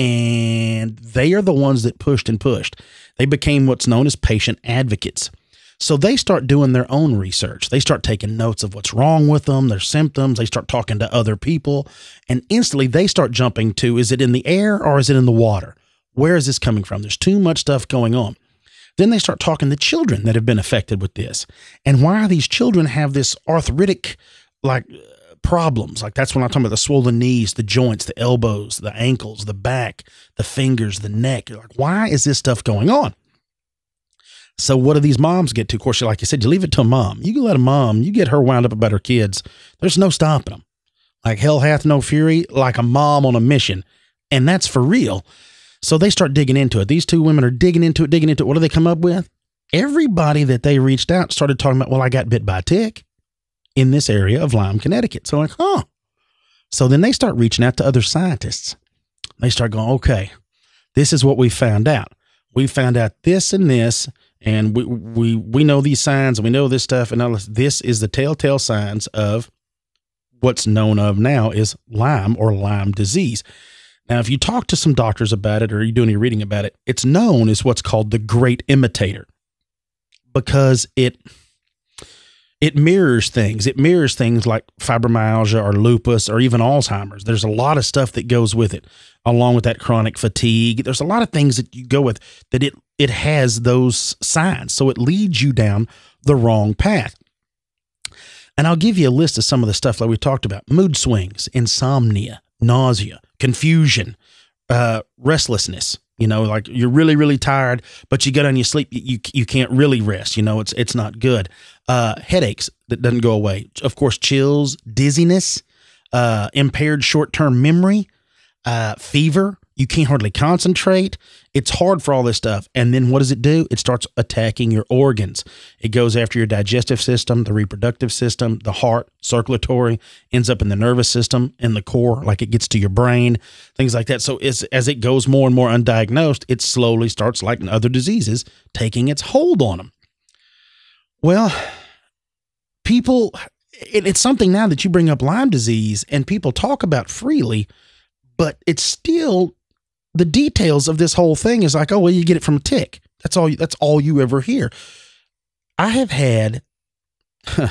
[SPEAKER 1] And they are the ones that pushed and pushed. They became what's known as patient advocates. So they start doing their own research. They start taking notes of what's wrong with them, their symptoms. They start talking to other people, and instantly they start jumping to, is it in the air or is it in the water? Where is this coming from? There's too much stuff going on. Then they start talking to children that have been affected with this. And why these children have this arthritic, problems. Like, that's when I'm talking about the swollen knees, the joints, the elbows, the ankles, the back, the fingers, the neck. You're like, why is this stuff going on? So what do these moms get to? Of course, like you said, you leave it to a mom. You can let a mom, you get her wound up about her kids. There's no stopping them. Like hell hath no fury, like a mom on a mission. And that's for real. So they start digging into it. These two women are digging into it. What do they come up with? Everybody that they reached out started talking about, well, I got bit by a tick in this area of Lyme, Connecticut. So like, So then they start reaching out to other scientists. They start going, okay, this is what we found out. We found out this and this, and we know these signs, and we know this stuff, and all this is the telltale signs of what's known of now is Lyme or Lyme disease. Now, if you talk to some doctors about it or you do any reading about it, it's known as what's called the great imitator, because it mirrors things. It mirrors things like fibromyalgia or lupus or even Alzheimer's. There's a lot of stuff that goes with it, along with that chronic fatigue. There's a lot of things that you go with that it has those signs. So it leads you down the wrong path. And I'll give you a list of some of the stuff like we talked about: mood swings, insomnia, nausea, confusion, restlessness. You know, like you're really, really tired, but you get on your sleep, you can't really rest. You know, it's not good. Headaches that doesn't go away. Of course, chills, dizziness, impaired short-term memory, fever. You can't hardly concentrate. It's hard for all this stuff. And then what does it do? It starts attacking your organs. It goes after your digestive system, the reproductive system, the heart, circulatory, ends up in the nervous system, in the core, like it gets to your brain, things like that. So as it goes more and more undiagnosed, it slowly starts, like in other diseases, taking its hold on them. Well, people, it's something now that you bring up Lyme disease and people talk about freely, but it's still, the details of this whole thing is like, oh, well, you get it from a tick. That's all you ever hear. I have had, I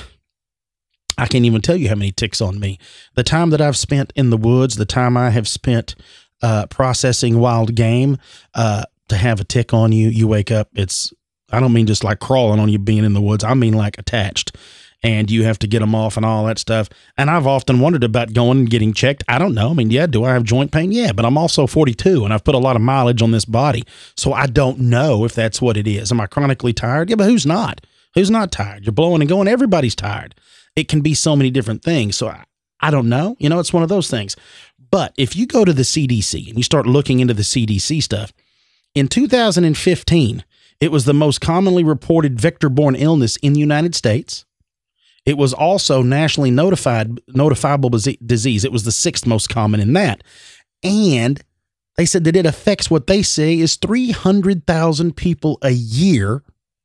[SPEAKER 1] can't even tell you how many ticks on me. The time that I've spent in the woods, the time I have spent processing wild game, to have a tick on you, you wake up, I don't mean just like crawling on you being in the woods. I mean like attached, and you have to get them off and all that stuff. And I've often wondered about going and getting checked. I don't know. I mean, yeah, do I have joint pain? Yeah, but I'm also 42 and I've put a lot of mileage on this body. So I don't know if that's what it is. Am I chronically tired? Yeah, but who's not? Who's not tired? You're blowing and going. Everybody's tired. It can be so many different things. So I don't know. You know, it's one of those things. But if you go to the CDC and you start looking into the CDC stuff, in 2015, it was the most commonly reported vector-borne illness in the United States. It was also nationally notifiable disease. It was the 6th most common in that. And they said that it affects what they say is 300,000 people a year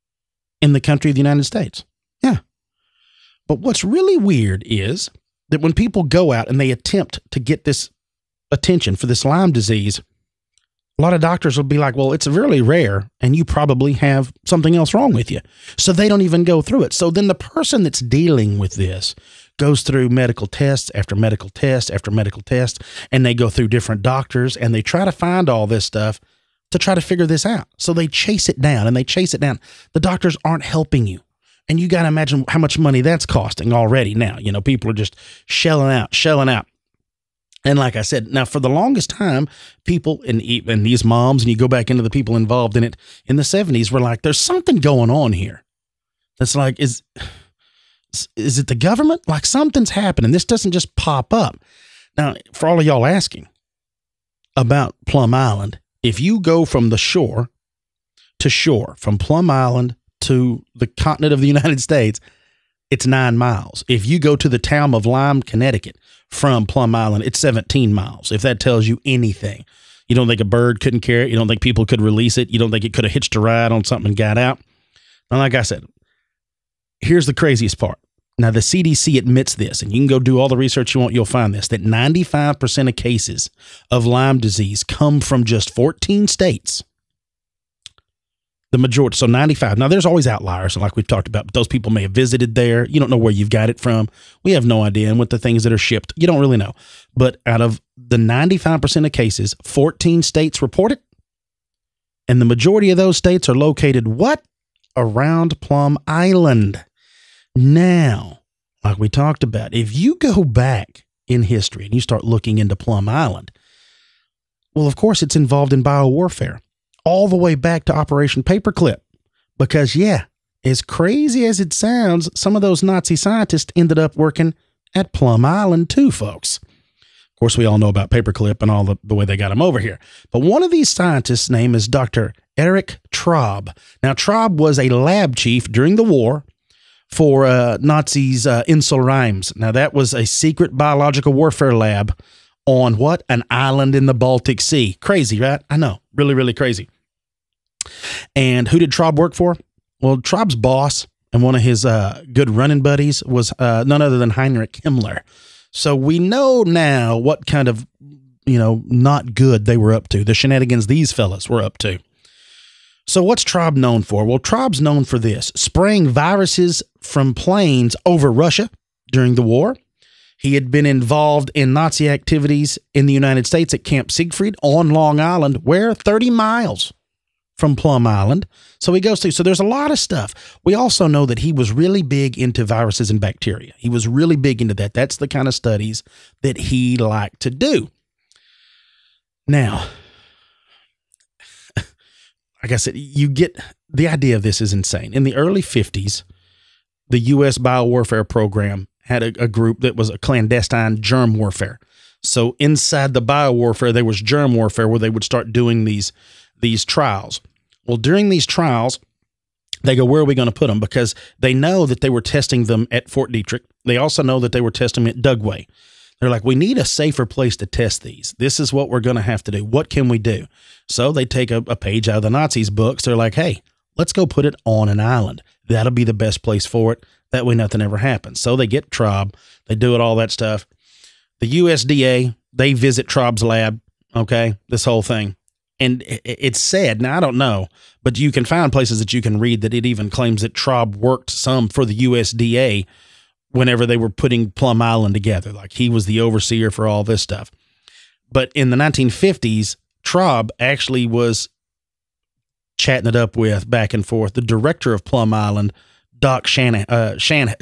[SPEAKER 1] in the country of the United States. Yeah. But what's really weird is that when people go out and they attempt to get this attention for this Lyme disease, a lot of doctors will be like, well, it's really rare and you probably have something else wrong with you. So they don't even go through it. So then the person that's dealing with this goes through medical tests after medical test after medical test, and they go through different doctors and they try to find all this stuff to try to figure this out. So they chase it down and they chase it down. The doctors aren't helping you. And you got to imagine how much money that's costing already now. You know, people are just shelling out. And like I said, now for the longest time, people and these moms, and you go back into the people involved in it in the 70s, were like, there's something going on here. That's like, is it the government? Like something's happening. This doesn't just pop up. Now, for all of y'all asking about Plum Island, if you go from the shore to shore, from Plum Island to the continent of the United States, it's 9 miles. If you go to the town of Lyme, Connecticut, from Plum Island, it's 17 miles. If that tells you anything, you don't think a bird couldn't carry it. You don't think people could release it. You don't think it could have hitched a ride on something and got out. And like I said, here's the craziest part. Now, the CDC admits this, and you can go do all the research you want. You'll find this, that 95% of cases of Lyme disease come from just 14 states. The majority, so 95. Now, there's always outliers, like we've talked about, but those people may have visited there. You don't know where you've got it from. We have no idea. And with the things that are shipped, you don't really know. But out of the 95% of cases, 14 states report it. And the majority of those states are located what? Around Plum Island. Now, like we talked about, if you go back in history and you start looking into Plum Island, well, of course, it's involved in biowarfare. All the way back to Operation Paperclip. Because, yeah, as crazy as it sounds, some of those Nazi scientists ended up working at Plum Island too, folks. Of course, we all know about Paperclip and all the way they got him over here. But one of these scientists' name is Dr. Erich Traub. Now, Traub was a lab chief during the war for Nazis' Inselreims. Now, that was a secret biological warfare lab on what? An island in the Baltic Sea. Crazy, right? I know. Really, really crazy. And who did Traub work for? Well, Traub's boss and one of his good running buddies was none other than Heinrich Himmler. So we know now what kind of, not good they were up to, the shenanigans these fellas were up to. So what's Traub known for? Well, Traub's known for this, spraying viruses from planes over Russia during the war. He had been involved in Nazi activities in the United States at Camp Siegfried on Long Island, where 30 miles from Plum Island. So he goes through. So there's a lot of stuff. We also know that he was really big into viruses and bacteria. He was really big into that. That's the kind of studies that he liked to do. Now, like I said, you get the idea of this is insane. In the early 50s, the U.S. biowarfare program had a group that was a clandestine germ warfare. So inside the biowarfare, there was germ warfare where they would start doing these trials. Well, during these trials, they go, where are we going to put them? Because they know that they were testing them at Fort Detrick. They also know that they were testing them at Dugway. They're like, we need a safer place to test these. This is what we're going to have to do. What can we do? So they take a page out of the Nazis' books. They're like, hey, let's go put it on an island. That'll be the best place for it. That way nothing ever happens. So they get Traub. They do it, all that stuff. The USDA, they visit Traub's lab, okay, this whole thing. And it's said, now I don't know, but you can find places that you can read that it even claims that Traub worked some for the USDA whenever they were putting Plum Island together. Like he was the overseer for all this stuff. But in the 1950s, Traub actually was chatting it up with back and forth the director of Plum Island, Dr. Shahan.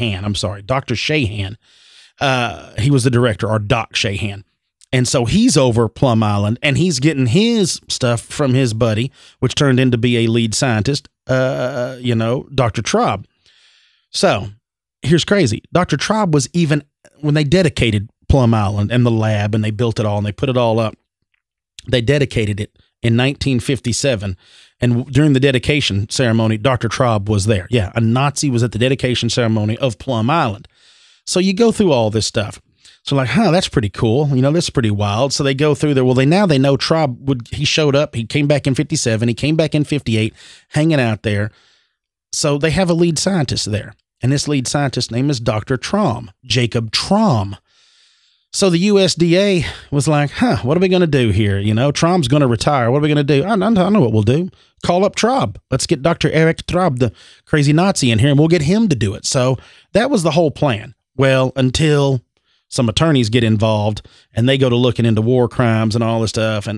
[SPEAKER 1] He was the director, or Doc Shahan. And so he's over Plum Island and he's getting his stuff from his buddy, which turned into be a lead scientist, Dr. Traub. So here's crazy. Dr. Traub was even, when they dedicated Plum Island and the lab and they built it all and they put it all up, they dedicated it in 1957. And during the dedication ceremony, Dr. Traub was there. Yeah, a Nazi was at the dedication ceremony of Plum Island. So you go through all this stuff. So like, that's pretty cool. This is pretty wild. So they go through there. Well, they know Traub he showed up. He came back in 57. He came back in 58, hanging out there. So they have a lead scientist there. And this lead scientist's name is Dr. Traum, Jacob Traum. So the USDA was like, what are we going to do here? Traum's going to retire. What are we going to do? I know what we'll do. Call up Traub. Let's get Dr. Erich Traub, the crazy Nazi, in here, and we'll get him to do it. So that was the whole plan. Well, until some attorneys get involved and they go to looking into war crimes and all this stuff.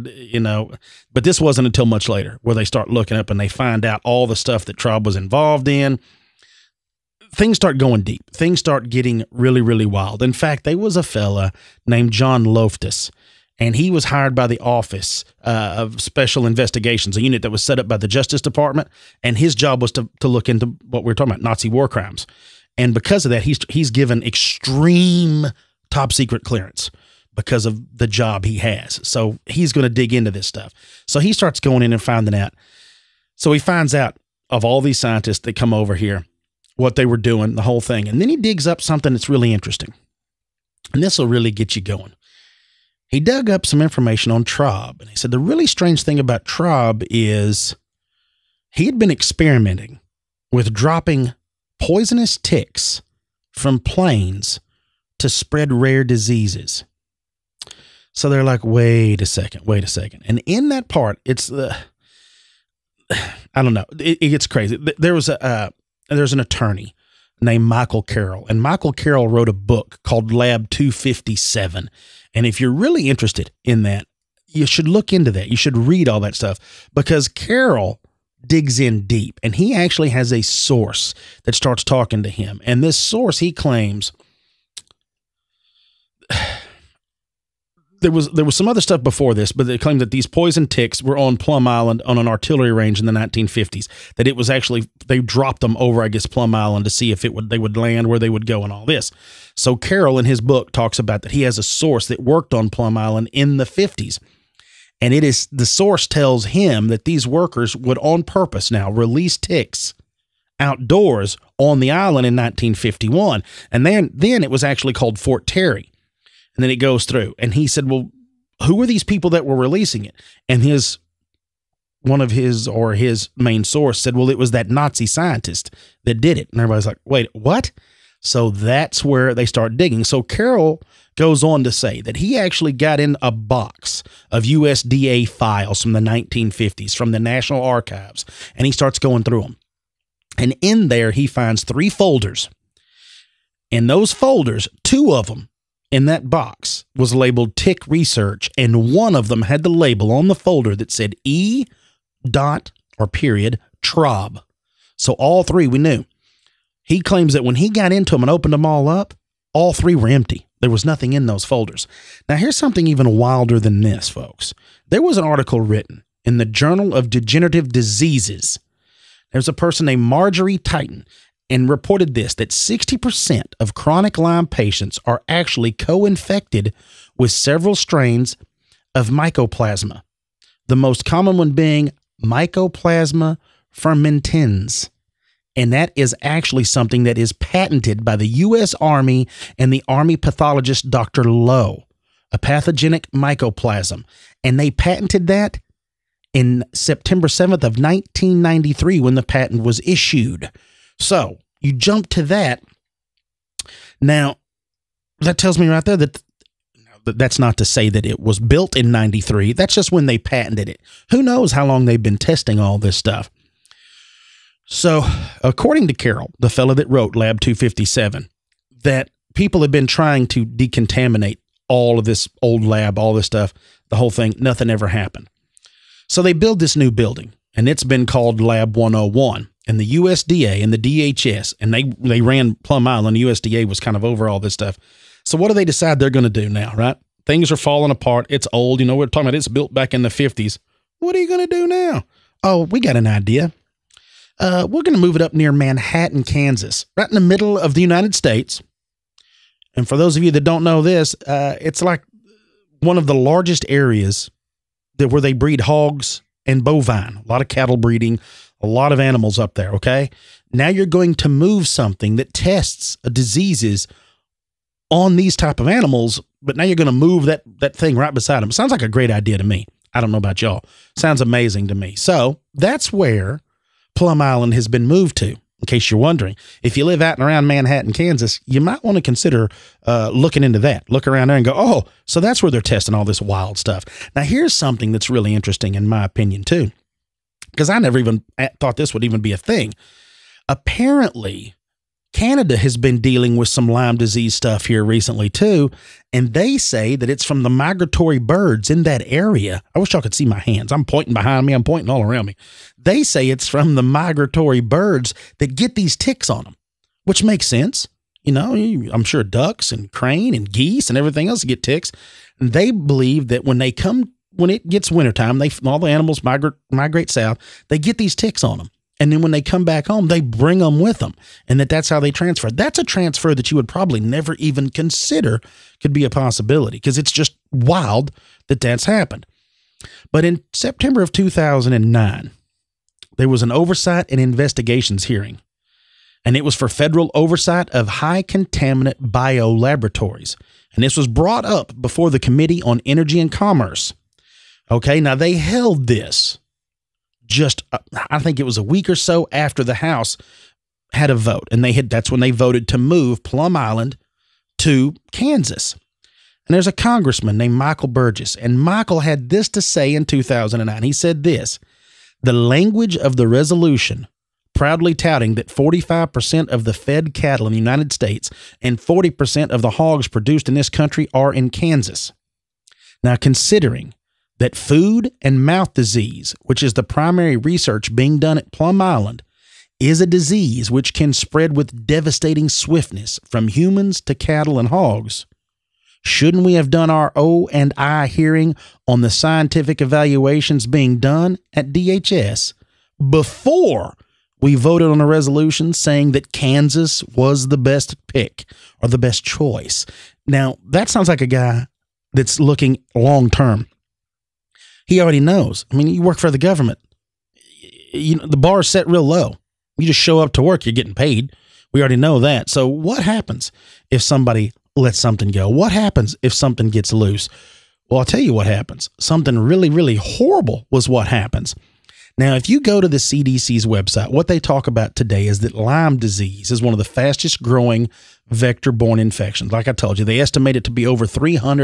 [SPEAKER 1] But this wasn't until much later where they start looking up and they find out all the stuff that Traub was involved in. Things start going deep. Things start getting really, really wild. In fact, there was a fella named John Loftus, and he was hired by the Office of Special Investigations, a unit that was set up by the Justice Department, and his job was to look into what we're talking about, Nazi war crimes. And because of that, he's given extreme top secret clearance because of the job he has. So he's going to dig into this stuff. So he starts going in and finding out. So he finds out of all these scientists that come over here, what they were doing, the whole thing. And then he digs up something that's really interesting. And this will really get you going. He dug up some information on Traub. And he said the really strange thing about Traub is he had been experimenting with dropping poisonous ticks from planes to spread rare diseases. So they're like, wait a second. And in that part, I don't know. It gets crazy. There's an attorney named Michael Carroll, and Michael Carroll wrote a book called Lab 257. And if you're really interested in that, you should look into that. You should read all that stuff, because Carroll digs in deep, and he actually has a source that starts talking to him. And this source, he claims, there was some other stuff before this, but they claimed that these poison ticks were on Plum Island on an artillery range in the 1950s. That it was actually, they dropped them over, I guess, Plum Island to see if they would land, where they would go, and all this. So Carroll in his book talks about that he has a source that worked on Plum Island in the 50s. And the source tells him that these workers would on purpose now release ticks outdoors on the island in 1951. And then it was actually called Fort Terry. And then it goes through, and he said, well, who were these people that were releasing it? And his main source said, well, it was that Nazi scientist that did it. And everybody's like, wait, what? So that's where they start digging. So Carroll goes on to say that he actually got in a box of USDA files from the 1950s from the National Archives, and he starts going through them. And in there, he finds 3 folders. In those folders, 2 of them in that box was labeled Tick Research, and one of them had the label on the folder that said E. Trob. So all 3 we knew. He claims that when he got into them and opened them all up, all 3 were empty. There was nothing in those folders. Now, here's something even wilder than this, folks. There was an article written in the Journal of Degenerative Diseases. There's a person named Marjorie Titan, and reported this, that 60% of chronic Lyme patients are actually co-infected with several strains of mycoplasma, the most common one being Mycoplasma fermentans. And that is actually something that is patented by the U.S. Army and the Army pathologist Dr. Lowe, a pathogenic mycoplasm. And they patented that in September 7th of 1993 when the patent was issued. So you jump to that. Now, that tells me right there that that's not to say that it was built in 93. That's just when they patented it. Who knows how long they've been testing all this stuff. So, according to Carroll, the fellow that wrote Lab 257, that people have been trying to decontaminate all of this old lab, all this stuff, the whole thing, nothing ever happened. So they build this new building, and it's been called Lab 101. And the USDA and the DHS, and they ran Plum Island. The USDA was kind of over all this stuff. So what do they decide they're going to do now, right? Things are falling apart. It's old. You know, we're talking about it's built back in the 50s. What are you going to do now? Oh, we got an idea. We're going to move it up near Manhattan, Kansas, right in the middle of the United States. And for those of you that don't know this, it's like one of the largest areas where they breed hogs and bovine, a lot of cattle breeding, a lot of animals up there, okay? Now you're going to move something that tests diseases on these type of animals, but now you're going to move that thing right beside them. Sounds like a great idea to me. I don't know about y'all. Sounds amazing to me. So that's where Plum Island has been moved to, in case you're wondering. If you live out and around Manhattan, Kansas, you might want to consider looking into that. Look around there and go, oh, so that's where they're testing all this wild stuff. Now, here's something that's really interesting, in my opinion, too, because I never even thought this would even be a thing. Apparently, Canada has been dealing with some Lyme disease stuff here recently, too, and they say that it's from the migratory birds in that area. I wish y'all could see my hands. I'm pointing behind me. I'm pointing all around me. They say it's from the migratory birds that get these ticks on them, which makes sense. You know, I'm sure ducks and crane and geese and everything else get ticks. And they believe that when it gets wintertime, all the animals migrate south, they get these ticks on them. And then when they come back home, they bring them with them, and that's how they transfer. That's a transfer that you would probably never even consider could be a possibility, because it's just wild that that's happened. But in September of 2009, there was an oversight and investigations hearing, and it was for federal oversight of high contaminant biolaboratories. And this was brought up before the Committee on Energy and Commerce. Okay, now they held this just, I think it was a week or so after the House had a vote, and that's when they voted to move Plum Island to Kansas. And there's a congressman named Michael Burgess, and Michael had this to say in 2009. He said this: The language of the resolution, proudly touting that 45% of the fed cattle in the United States and 40% of the hogs produced in this country are in Kansas. Now, considering that food and mouth disease, which is the primary research being done at Plum Island, is a disease which can spread with devastating swiftness from humans to cattle and hogs, shouldn't we have done our O&I hearing on the scientific evaluations being done at DHS before we voted on a resolution saying that Kansas was the best pick or the best choice? Now, that sounds like a guy that's looking long term. He already knows. I mean, you work for the government. You know, the bar is set real low. You just show up to work, you're getting paid. We already know that. So what happens if somebody lets something go? What happens if something gets loose? Well, I'll tell you what happens. Something really, really horrible was what happens. Now, if you go to the CDC's website, what they talk about today is that Lyme disease is one of the fastest growing vector-borne infections. Like I told you, they estimate it to be over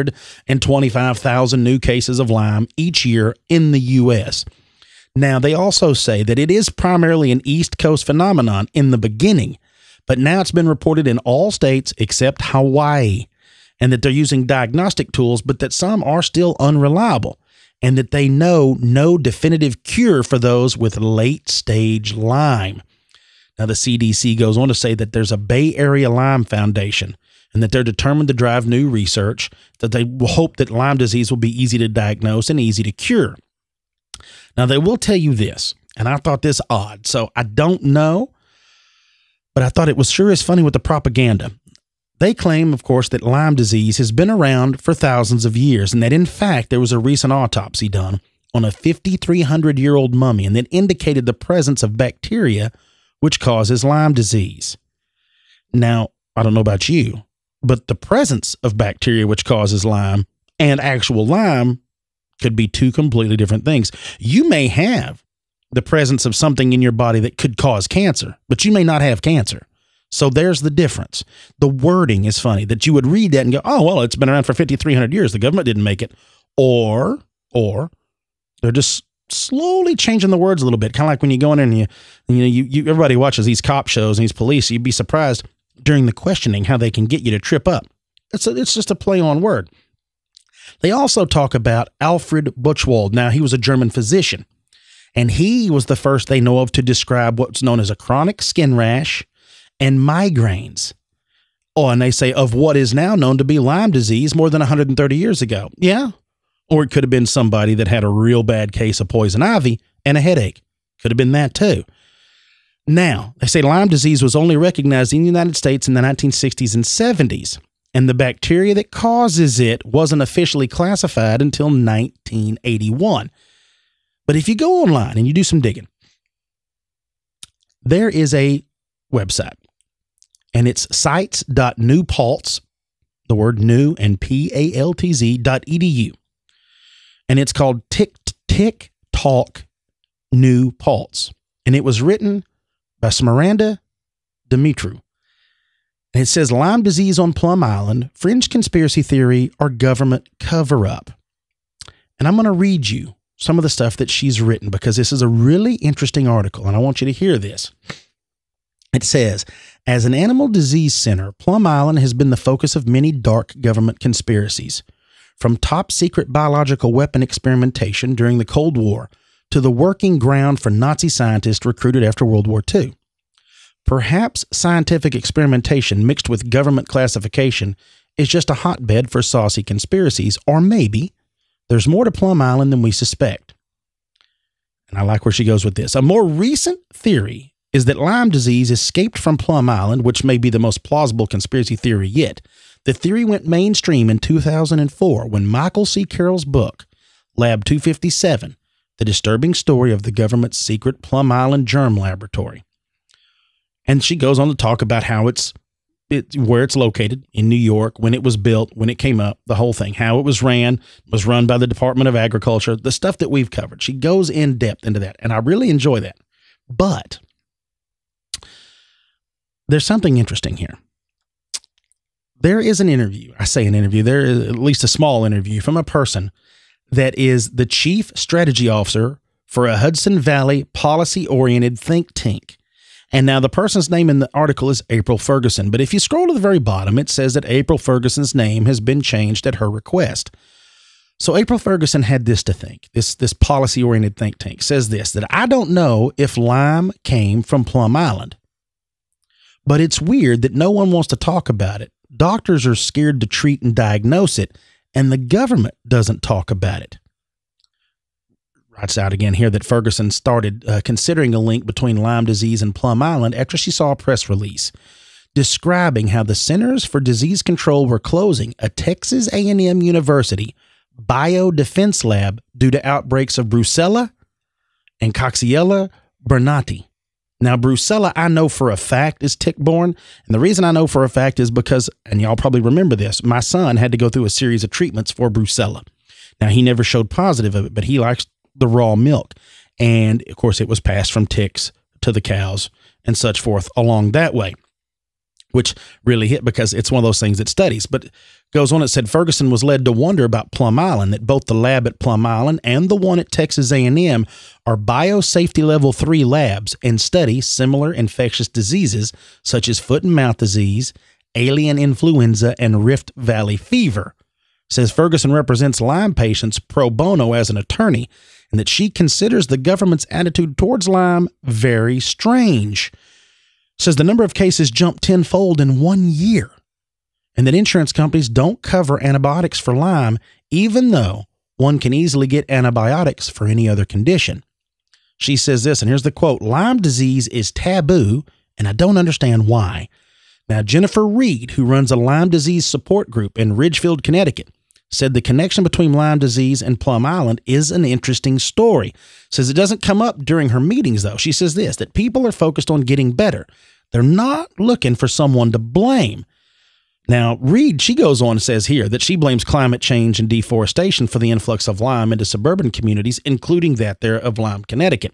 [SPEAKER 1] 325,000 new cases of Lyme each year in the U.S. Now, they also say that it is primarily an East Coast phenomenon in the beginning, but now it's been reported in all states except Hawaii, and that they're using diagnostic tools, but that some are still unreliable, and that they know no definitive cure for those with late-stage Lyme. Now, the CDC goes on to say that there's a Bay Area Lyme Foundation and that they're determined to drive new research, that they hope that Lyme disease will be easy to diagnose and easy to cure. Now, they will tell you this, and I thought this odd, so I don't know, but I thought it was sure as funny with the propaganda. They claim, of course, that Lyme disease has been around for thousands of years, and that, in fact, there was a recent autopsy done on a 5,300-year-old mummy and that indicated the presence of bacteria which causes Lyme disease. Now, I don't know about you, but the presence of bacteria which causes Lyme and actual Lyme could be two completely different things. You may have the presence of something in your body that could cause cancer, but you may not have cancer. So there's the difference. The wording is funny that you would read that and go, oh, well, it's been around for 5,300 years. The government didn't make it. Or they're just slowly changing the words a little bit. Kind of like when you go in and you everybody watches these cop shows and these police. You'd be surprised during the questioning how they can get you to trip up. It's just a play on word. They also talk about Alfred Buchwald. Now, he was a German physician, and he was the first they know of to describe what's known as a chronic skin rash and migraines. Oh, and they say of what is now known to be Lyme disease more than 130 years ago. Yeah. Or it could have been somebody that had a real bad case of poison ivy and a headache. Could have been that too. Now, they say Lyme disease was only recognized in the United States in the 1960s and 70s, and the bacteria that causes it wasn't officially classified until 1981. But if you go online and you do some digging, there is a website, and it's sites.newpaltz, the word new and PALTZ.edu. And it's called Tick Talk New Paltz. And it was written by Smaranda Dumitru. And it says Lyme disease on Plum Island, fringe conspiracy theory, or government cover-up. And I'm going to read you some of the stuff that she's written because this is a really interesting article, and I want you to hear this. It says, as an animal disease center, Plum Island has been the focus of many dark government conspiracies, from top-secret biological weapon experimentation during the Cold War to the working ground for Nazi scientists recruited after World War II. Perhaps scientific experimentation mixed with government classification is just a hotbed for saucy conspiracies, or maybe there's more to Plum Island than we suspect. And I like where she goes with this. A more recent theory is that Lyme disease escaped from Plum Island, which may be the most plausible conspiracy theory yet. The theory went mainstream in 2004 when Michael C. Carroll's book, Lab 257, The Disturbing Story of the Government's Secret Plum Island Germ Laboratory. And she goes on to talk about how it's where it's located in New York, when it was built, when it came up, the whole thing, how it was run by the Department of Agriculture, the stuff that we've covered. She goes in depth into that, and I really enjoy that. But there's something interesting here. There is an interview. I say an interview. There is at least a small interview from a person that is the chief strategy officer for a Hudson Valley policy-oriented think tank. And now the person's name in the article is April Ferguson. But if you scroll to the very bottom, it says that April Ferguson's name has been changed at her request. So April Ferguson had this to think. This policy-oriented think tank says this, that I don't know if Lyme came from Plum Island, but it's weird that no one wants to talk about it. Doctors are scared to treat and diagnose it, and the government doesn't talk about it. Writes out again here that Ferguson started considering a link between Lyme disease and Plum Island after she saw a press release describing how the Centers for Disease Control were closing a Texas A&M University biodefense lab due to outbreaks of Brucella and Coxiella burnetii. Now, Brucella, I know for a fact is tick-borne, and the reason I know for a fact is because, and y'all probably remember this, my son had to go through a series of treatments for Brucella. Now, he never showed positive of it, but he likes the raw milk. And of course, it was passed from ticks to the cows and such forth along that way, which really hit because it's one of those things that studies. But goes on, it said Ferguson was led to wonder about Plum Island, that both the lab at Plum Island and the one at Texas A&M are biosafety level 3 labs and study similar infectious diseases such as foot and mouth disease, alien influenza, and Rift Valley fever. Says Ferguson represents Lyme patients pro bono as an attorney, and that she considers the government's attitude towards Lyme very strange. Says the number of cases jumped tenfold in 1 year, and that insurance companies don't cover antibiotics for Lyme, even though one can easily get antibiotics for any other condition. She says this, and here's the quote, Lyme disease is taboo, and I don't understand why. Now, Jennifer Reed, who runs a Lyme disease support group in Ridgefield, Connecticut, said the connection between Lyme disease and Plum Island is an interesting story. Says it doesn't come up during her meetings, though. She says this, that people are focused on getting better. They're not looking for someone to blame. Now, Reed, she goes on and says here that she blames climate change and deforestation for the influx of Lyme into suburban communities, including that there of Lyme, Connecticut.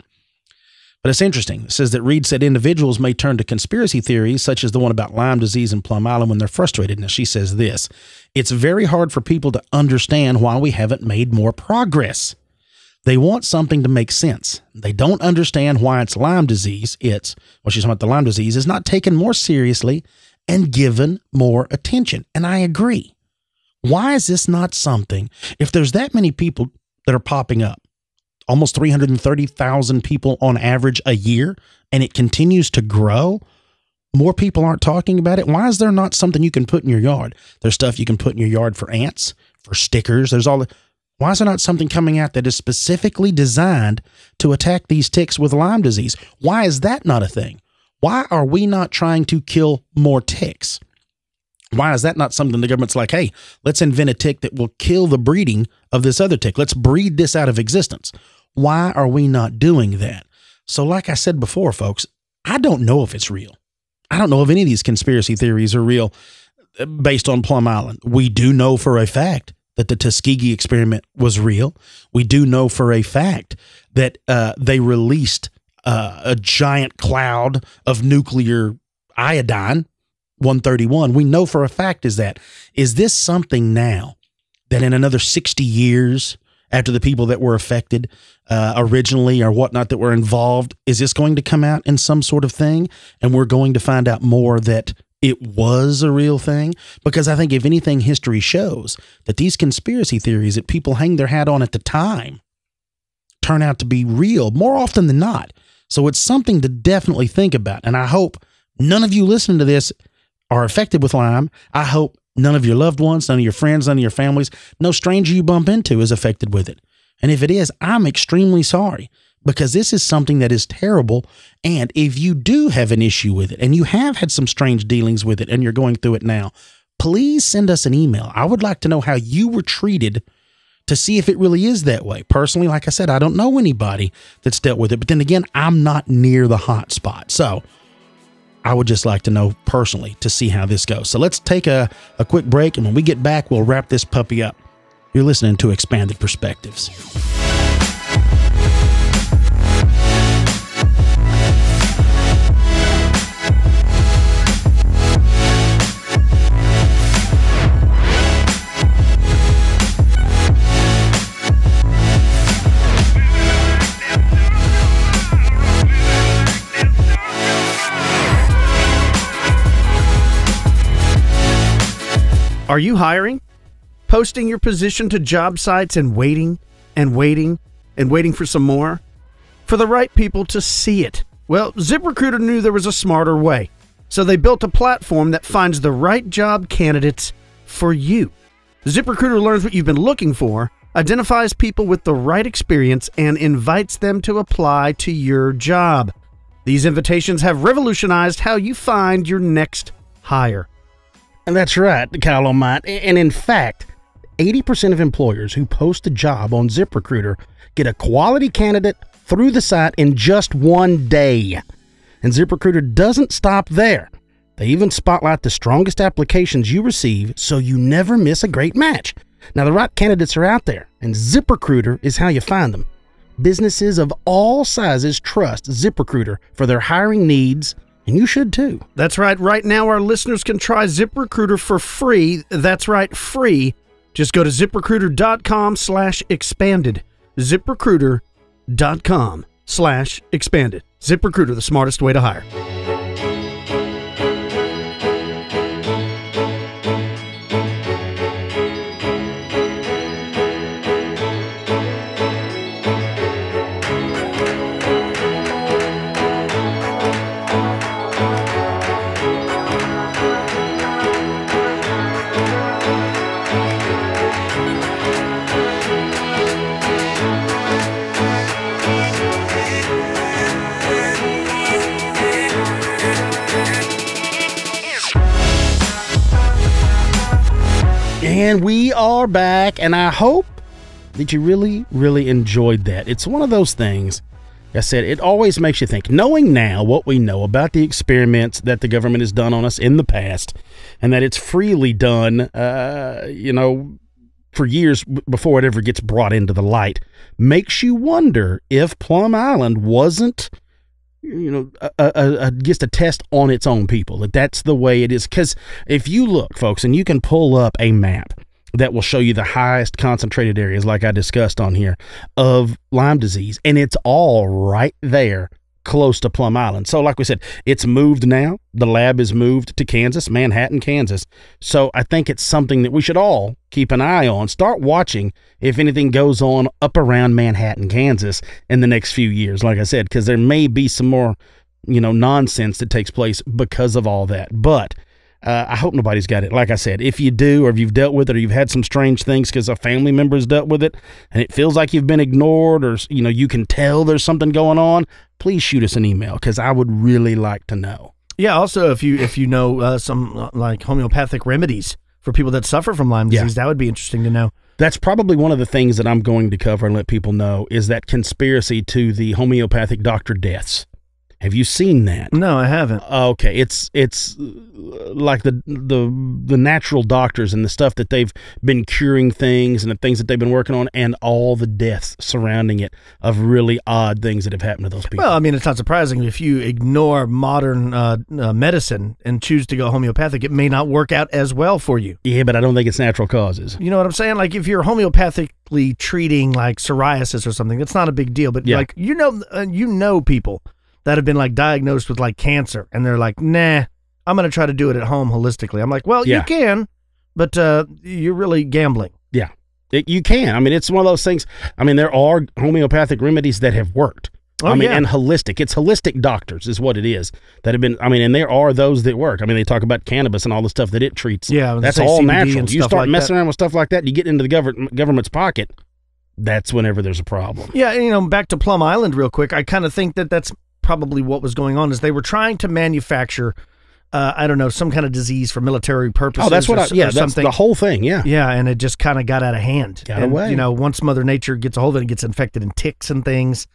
[SPEAKER 1] But it's interesting. It says that Reed said individuals may turn to conspiracy theories, such as the one about Lyme disease and Plum Island, when they're frustrated. Now, she says this, it's very hard for people to understand why we haven't made more progress. They want something to make sense. They don't understand why it's Lyme disease. She's talking about the Lyme disease, is not taken more seriously and given more attention. And I agree. Why is this not something, if there's that many people that are popping up, almost 330,000 people on average a year, and it continues to grow, more people aren't talking about it. Why is there not something you can put in your yard? There's stuff you can put in your yard for ants, for stickers. There's all the, why is there not something coming out that is specifically designed to attack these ticks with Lyme disease? Why is that not a thing? Why are we not trying to kill more ticks? Why is that not something the government's like, hey, let's invent a tick that will kill the breeding of this other tick. Let's breed this out of existence. Why are we not doing that? So like I said before, folks, I don't know if it's real. I don't know if any of these conspiracy theories are real based on Plum Island. We do know for a fact that the Tuskegee experiment was real. We do know for a fact that they released a giant cloud of nuclear iodine, 131. We know for a fact is this something now that in another 60 years after the people that were affected originally or whatnot that were involved, is this going to come out in some sort of thing? And we're going to find out more that it was a real thing? Because I think if anything, history shows that these conspiracy theories that people hang their hat on at the time turn out to be real more often than not. So it's something to definitely think about. And I hope none of you listening to this are affected with Lyme. I hope none of your loved ones, none of your friends, none of your families, no stranger you bump into is affected with it. And if it is, I'm extremely sorry, because this is something that is terrible. And if you do have an issue with it and you have had some strange dealings with it and you're going through it now, please send us an email. I would like to know how you were treated to see if it really is that way. Personally, like I said, I don't know anybody that's dealt with it, but then again, I'm not near the hot spot. So I would just like to know personally to see how this goes. So let's take a quick break, and when we get back, we'll wrap this puppy up. You're listening to Expanded Perspectives.
[SPEAKER 2] Are you hiring? Posting your position to job sites and waiting and waiting and waiting for some more? For the right people to see it. Well, ZipRecruiter knew there was a smarter way. So they built a platform that finds the right job candidates for you. ZipRecruiter learns what you've been looking for, identifies people with the right experience, and invites them to apply to your job. These invitations have revolutionized how you find your next hire.
[SPEAKER 1] And that's right, Kyle Almighty. And in fact, 80% of employers who post a job on ZipRecruiter get a quality candidate through the site in just one day. And ZipRecruiter doesn't stop there. They even spotlight the strongest applications you receive so you never miss a great match. Now, the right candidates are out there, and ZipRecruiter is how you find them. Businesses of all sizes trust ZipRecruiter for their hiring needs, and you should too.
[SPEAKER 2] That's right. Right now, our listeners can try ZipRecruiter for free. That's right, free. Just go to ZipRecruiter.com/expanded. ZipRecruiter.com/expanded. ZipRecruiter, the smartest way to hire.
[SPEAKER 1] And we are back, and I hope that you really, really enjoyed that. It's one of those things, like I said, it always makes you think, knowing now what we know about the experiments that the government has done on us in the past, and that it's freely done, for years before it ever gets brought into the light, makes you wonder if Plum Island wasn't, just a test on its own people, that's the way it is. Because if you look, folks, and you can pull up a map that will show you the highest concentrated areas, like I discussed on here, of Lyme disease, and it's all right there close to Plum Island. So like we said, it's moved now. The lab is moved to Kansas, Manhattan, Kansas. So I think it's something that we should all keep an eye on. Start watching if anything goes on up around Manhattan, Kansas in the next few years, like I said, because there may be some more, nonsense that takes place because of all that. But I hope nobody's got it. Like I said, if you do, or if you've dealt with it, or you've had some strange things because a family member has dealt with it, and it feels like you've been ignored, or you can tell there's something going on, please shoot us an email, because I would really like to know.
[SPEAKER 2] Yeah. Also, if you know some like homeopathic remedies for people that suffer from Lyme disease, that would be interesting to know.
[SPEAKER 1] That's probably one of the things that I'm going to cover and let people know is that conspiracy to the homeopathic doctor deaths. Have you seen that?
[SPEAKER 2] No, I haven't.
[SPEAKER 1] Okay, it's like the natural doctors and the stuff that they've been curing things and the things that they've been working on, and all the deaths surrounding it of really odd things that have happened to those people.
[SPEAKER 2] Well, I mean, it's not surprising if you ignore modern medicine and choose to go homeopathic, it may not work out as well for you.
[SPEAKER 1] Yeah, but I don't think it's natural causes.
[SPEAKER 2] You know what I'm saying? Like if you're homeopathically treating like psoriasis or something, that's not a big deal. But like you know people that have been like diagnosed with like cancer, and they're like, nah, I'm going to try to do it at home holistically. I'm like, well, you can, but you're really gambling.
[SPEAKER 1] Yeah, you can. I mean, it's one of those things. I mean, there are homeopathic remedies that have worked. And holistic. It's holistic doctors is what it is that have been, and there are those that work. I mean, they talk about cannabis and all the stuff that it treats.
[SPEAKER 2] Yeah.
[SPEAKER 1] That's all
[SPEAKER 2] CBD
[SPEAKER 1] natural. You start
[SPEAKER 2] like
[SPEAKER 1] messing around with stuff like that, you get into the government's pocket, that's whenever there's a problem.
[SPEAKER 2] Yeah, back to Plum Island real quick, I kind of think that that's probably what was going on, is they were trying to manufacture some kind of disease for military purposes.
[SPEAKER 1] Oh, that's what that's
[SPEAKER 2] something.
[SPEAKER 1] The whole thing. Yeah,
[SPEAKER 2] and it just kind of got out of hand.
[SPEAKER 1] Got away.
[SPEAKER 2] Once Mother Nature gets a hold of it, it gets infected in ticks and things.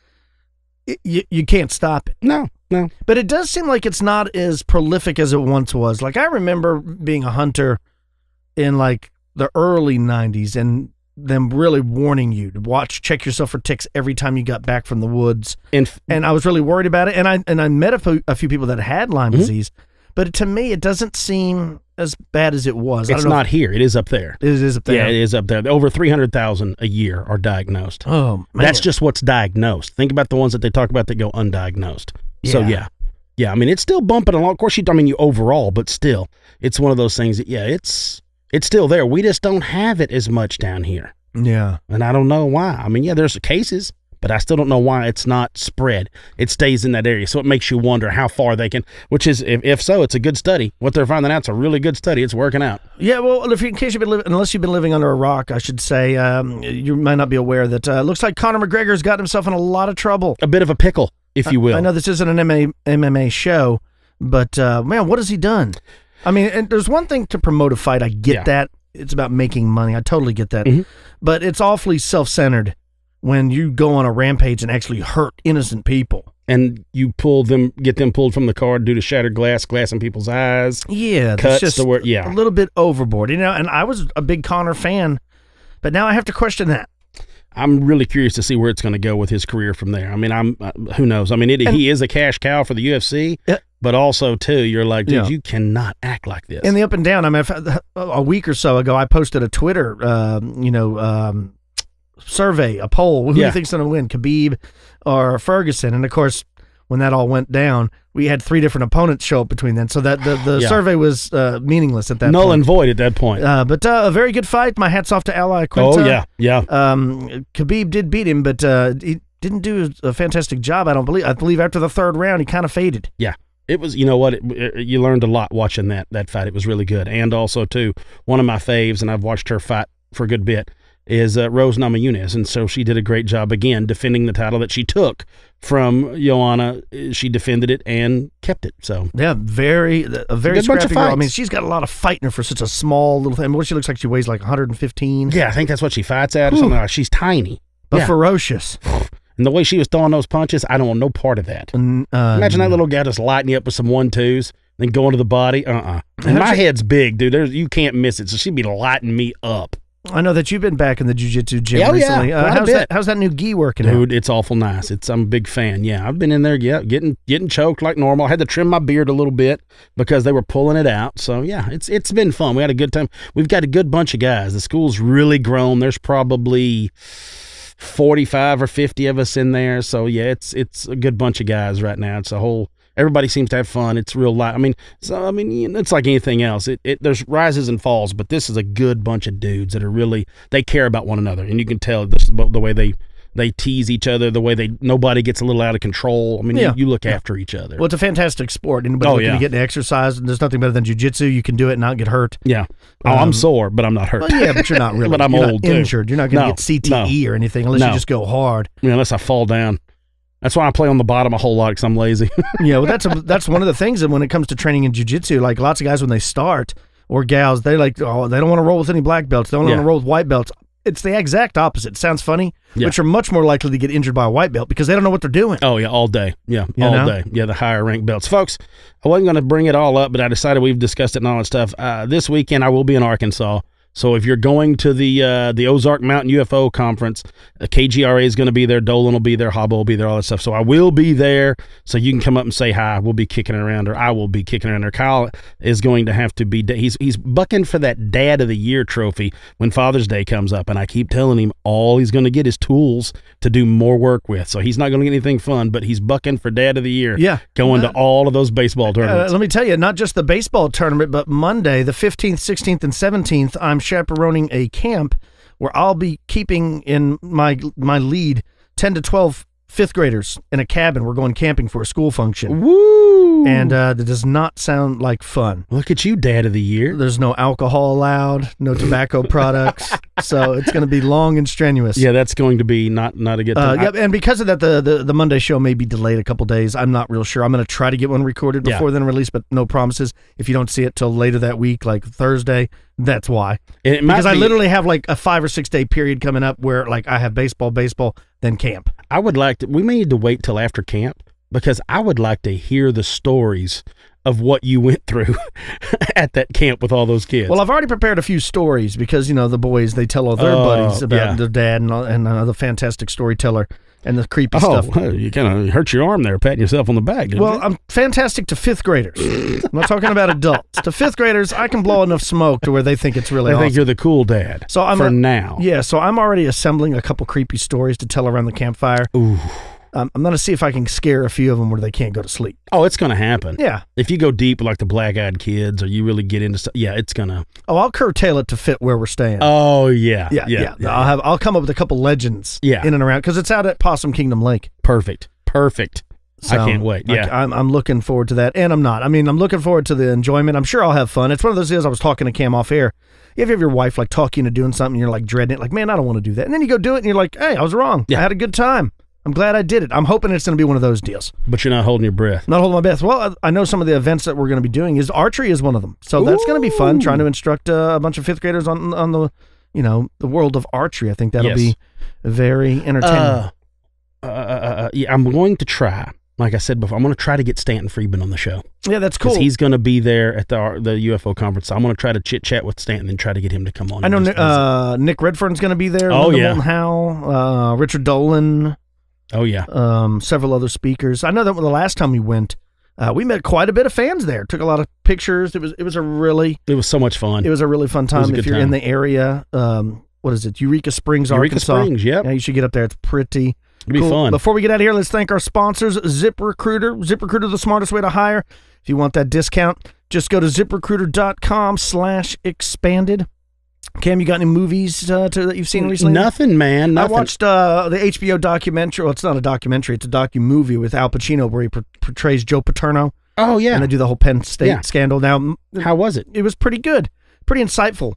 [SPEAKER 2] You can't stop it.
[SPEAKER 1] No.
[SPEAKER 2] But it does seem like it's not as prolific as it once was. Like I remember being a hunter in like the early 90s, and them really warning you to check yourself for ticks every time you got back from the woods. And I was really worried about it. And I met a few people that had Lyme disease, but to me, it doesn't seem as bad as it was.
[SPEAKER 1] It's not here. It is up there.
[SPEAKER 2] It is up there.
[SPEAKER 1] Yeah, it is up there. Over 300,000 a year are diagnosed.
[SPEAKER 2] Oh, man.
[SPEAKER 1] That's just what's diagnosed. Think about the ones that they talk about that go undiagnosed. Yeah. So yeah. I mean, it's still bumping along. Of course, you overall, but still, it's one of those things that it's It's still there. We just don't have it as much down here.
[SPEAKER 2] Yeah.
[SPEAKER 1] And I don't know why. I mean, yeah, there's cases, but I still don't know why it's not spread. It stays in that area. So it makes you wonder how far they can, which is, if so, it's a good study. What they're finding out is a really good study. It's working out.
[SPEAKER 2] Yeah, well, in case you've been living, unless you've been living under a rock, I should say, you might not be aware that looks like Conor McGregor's got himself in a lot of trouble.
[SPEAKER 1] A bit of a pickle, if you will.
[SPEAKER 2] I know this isn't an MMA show, but man, what has he done? I mean, and there's one thing to promote a fight. I get that. It's about making money. I totally get that. But it's awfully self-centered when you go on a rampage and actually hurt innocent people.
[SPEAKER 1] And you get them pulled from the car due to shattered glass in people's eyes.
[SPEAKER 2] Yeah,
[SPEAKER 1] cuts
[SPEAKER 2] that's just a little bit overboard. You know, and I was a big Conor fan, but now I have to question that.
[SPEAKER 1] I'm really curious to see where it's going to go with his career from there. I mean, who knows? I mean, he is a cash cow for the UFC, but also, too, you're like, dude, you cannot act like this.
[SPEAKER 2] In the up and down, I mean, a week or so ago, I posted a Twitter, survey, a poll. Who do you think's going to win, Khabib or Ferguson? And, of course, when that all went down, we had 3 different opponents show up between then. So that the survey was meaningless at that point.
[SPEAKER 1] Null and void at that point.
[SPEAKER 2] But a very good fight. My hat's off to Ally Quinta.
[SPEAKER 1] Oh, yeah.
[SPEAKER 2] Khabib did beat him, but he didn't do a fantastic job, I don't believe. I believe after the 3rd round, he kind of faded.
[SPEAKER 1] Yeah. It was, you know what, you learned a lot watching that fight. It was really good. And also, too, one of my faves, and I've watched her fight for a good bit, is Rose Namajunas. And so she did a great job, again, defending the title that she took from Joanna. She defended it and kept it. So
[SPEAKER 2] yeah, a very scrappy girl. I mean, she's got a lot of fight in her for such a small little thing. What she looks like, she weighs like 115.
[SPEAKER 1] Yeah, I think that's what she fights at or something like that. She's tiny.
[SPEAKER 2] But ferocious.
[SPEAKER 1] And the way she was throwing those punches, I don't want no part of that. Imagine that little guy just lighting you up with some 1-2s, then going to the body. And my head's big, dude. You can't miss it. So she'd be lighting me up.
[SPEAKER 2] I know that you've been back in the jiu-jitsu gym recently. How's that new gi working out?
[SPEAKER 1] Dude, it's awful nice. I'm a big fan. Yeah, I've been in there, getting choked like normal. I had to trim my beard a little bit because they were pulling it out. So, yeah, it's been fun. We had a good time. We've got a good bunch of guys. The school's really grown. There's probably 45 or 50 of us in there. So, yeah, it's a good bunch of guys right now. It's a whole... Everybody seems to have fun. It's real light. I mean, it's like anything else. There's rises and falls, but this is a good bunch of dudes that are really, they care about one another, and you can tell the way they tease each other, the way nobody gets a little out of control. I mean, you look after each other.
[SPEAKER 2] Well, it's a fantastic sport. Anybody's looking to get into exercise, and there's nothing better than jiu-jitsu. You can do it and not get hurt.
[SPEAKER 1] Yeah. I'm sore, but I'm not hurt.
[SPEAKER 2] Well, yeah, but you're not really.
[SPEAKER 1] But I'm old,
[SPEAKER 2] not injured. You're not going to get CTE or anything unless you just go hard.
[SPEAKER 1] Yeah, unless I fall down. That's why I play on the bottom a whole lot, because I'm lazy.
[SPEAKER 2] Yeah, well, that's one of the things that when it comes to training in jiu-jitsu, like lots of guys when they start, or gals, they they don't want to roll with any black belts. They don't want to roll with white belts. It's the exact opposite. It sounds funny, but you're much more likely to get injured by a white belt because they don't know what they're doing.
[SPEAKER 1] Oh, yeah, all day. Yeah, all day. Yeah, the higher ranked belts. Folks, I wasn't going to bring it all up, but I decided we've discussed it and all that stuff. This weekend, I will be in Arkansas. So if you're going to the Ozark Mountain UFO Conference, KGRA is going to be there, Dolan will be there, Hobbo will be there, all that stuff. So I will be there, so you can come up and say hi. We'll be kicking it around, or I will be kicking it around. Or Kyle is going to have to be. He's bucking for that Dad of the Year trophy when Father's Day comes up, and I keep telling him all he's going to get is tools to do more work with. So he's not going to get anything fun, but he's bucking for Dad of the Year.
[SPEAKER 2] Yeah,
[SPEAKER 1] going to all of those baseball tournaments.
[SPEAKER 2] Let me tell you, not just the baseball tournament, but Monday, the 15th, 16th, and 17th, I'm chaperoning a camp where I'll be keeping in my lead 10 to 12 fifth graders in a cabin. We're going camping for a school function.
[SPEAKER 1] Woo!
[SPEAKER 2] And that does not sound like fun.
[SPEAKER 1] Look at you, Dad of the Year.
[SPEAKER 2] There's no alcohol allowed, no tobacco products. So it's going to be long and strenuous.
[SPEAKER 1] Yeah, that's going to be not a good time.
[SPEAKER 2] Yeah, and because of that, the Monday show may be delayed a couple days. I'm not real sure. I'm going to try to get one recorded before then released, but no promises. If you don't see it till later that week, like Thursday, that's why. Because I literally have like a 5 or 6 day period coming up where like I have baseball, then camp.
[SPEAKER 1] I would like to, we may need to wait till after camp, because I would like to hear the stories of what you went through at that camp with all those kids.
[SPEAKER 2] Well, I've already prepared a few stories because, you know, the boys, they tell all their buddies about their dad and the fantastic storyteller and the creepy stuff.
[SPEAKER 1] Oh, you kind of hurt your arm there patting yourself on the back, didn't you?
[SPEAKER 2] Well, I'm fantastic to fifth graders. I'm not talking about adults. To fifth graders, I can blow enough smoke to where they think it's really awesome.
[SPEAKER 1] They think you're the cool dad now.
[SPEAKER 2] Yeah, so I'm already assembling a couple creepy stories to tell around the campfire.
[SPEAKER 1] Ooh.
[SPEAKER 2] I'm going to see if I can scare a few of them where they can't go to sleep.
[SPEAKER 1] Oh, it's going to happen.
[SPEAKER 2] Yeah.
[SPEAKER 1] If you go deep with like the black-eyed kids or you really get into stuff, yeah, it's going to.
[SPEAKER 2] Oh, I'll curtail it to fit where we're staying.
[SPEAKER 1] Oh, yeah.
[SPEAKER 2] Yeah. I'll come up with a couple legends in and around because it's out at Possum Kingdom Lake.
[SPEAKER 1] Perfect.
[SPEAKER 2] So,
[SPEAKER 1] I can't wait. Yeah.
[SPEAKER 2] I'm looking forward to that. And I'm not. I mean, I'm looking forward to the enjoyment. I'm sure I'll have fun. It's one of those deals I was talking to Cam off air. If you have your wife like talking to doing something, you're like dreading it, like, man, I don't want to do that. And then you go do it and you're like, hey, I was wrong. Yeah. I had a good time. I'm glad I did it. I'm hoping it's going to be one of those deals.
[SPEAKER 1] But you're not holding your breath.
[SPEAKER 2] Not holding my breath. Well, I know some of the events that we're going to be doing is archery is one of them. So that's going to be fun, trying to instruct a bunch of fifth graders on the, the world of archery. I think that'll be very entertaining.
[SPEAKER 1] Yeah, I'm going to try. Like I said before, I'm going to try to get Stanton Friedman on the show.
[SPEAKER 2] Yeah, that's cool.
[SPEAKER 1] He's going to be there at the UFO conference. So I'm going to try to chit-chat with Stanton and try to get him to come on.
[SPEAKER 2] I know Nick Redfern's going to be there.
[SPEAKER 1] Oh, yeah.
[SPEAKER 2] Moulton Howe, Richard Dolan.
[SPEAKER 1] Oh, yeah.
[SPEAKER 2] Several other speakers. I know that the last time we went, we met quite a bit of fans there. Took a lot of pictures. It was
[SPEAKER 1] so much fun.
[SPEAKER 2] It was a really fun time. If you're in the area, what is it? Eureka Springs, Arkansas.
[SPEAKER 1] Eureka Springs, yep.
[SPEAKER 2] Yeah, you should get up there. It's pretty
[SPEAKER 1] It'll be fun.
[SPEAKER 2] Before we get out of here, let's thank our sponsors, ZipRecruiter. ZipRecruiter, the smartest way to hire. If you want that discount, just go to ZipRecruiter.com/expanded. Cam, you got any movies that you've seen recently?
[SPEAKER 1] Nothing, man. Nothing.
[SPEAKER 2] I watched the HBO documentary. Well, it's not a documentary. It's a docu-movie with Al Pacino where he portrays Joe Paterno.
[SPEAKER 1] Oh, yeah.
[SPEAKER 2] And they do the whole Penn State scandal. Now,
[SPEAKER 1] how was it?
[SPEAKER 2] It was pretty good. Pretty insightful.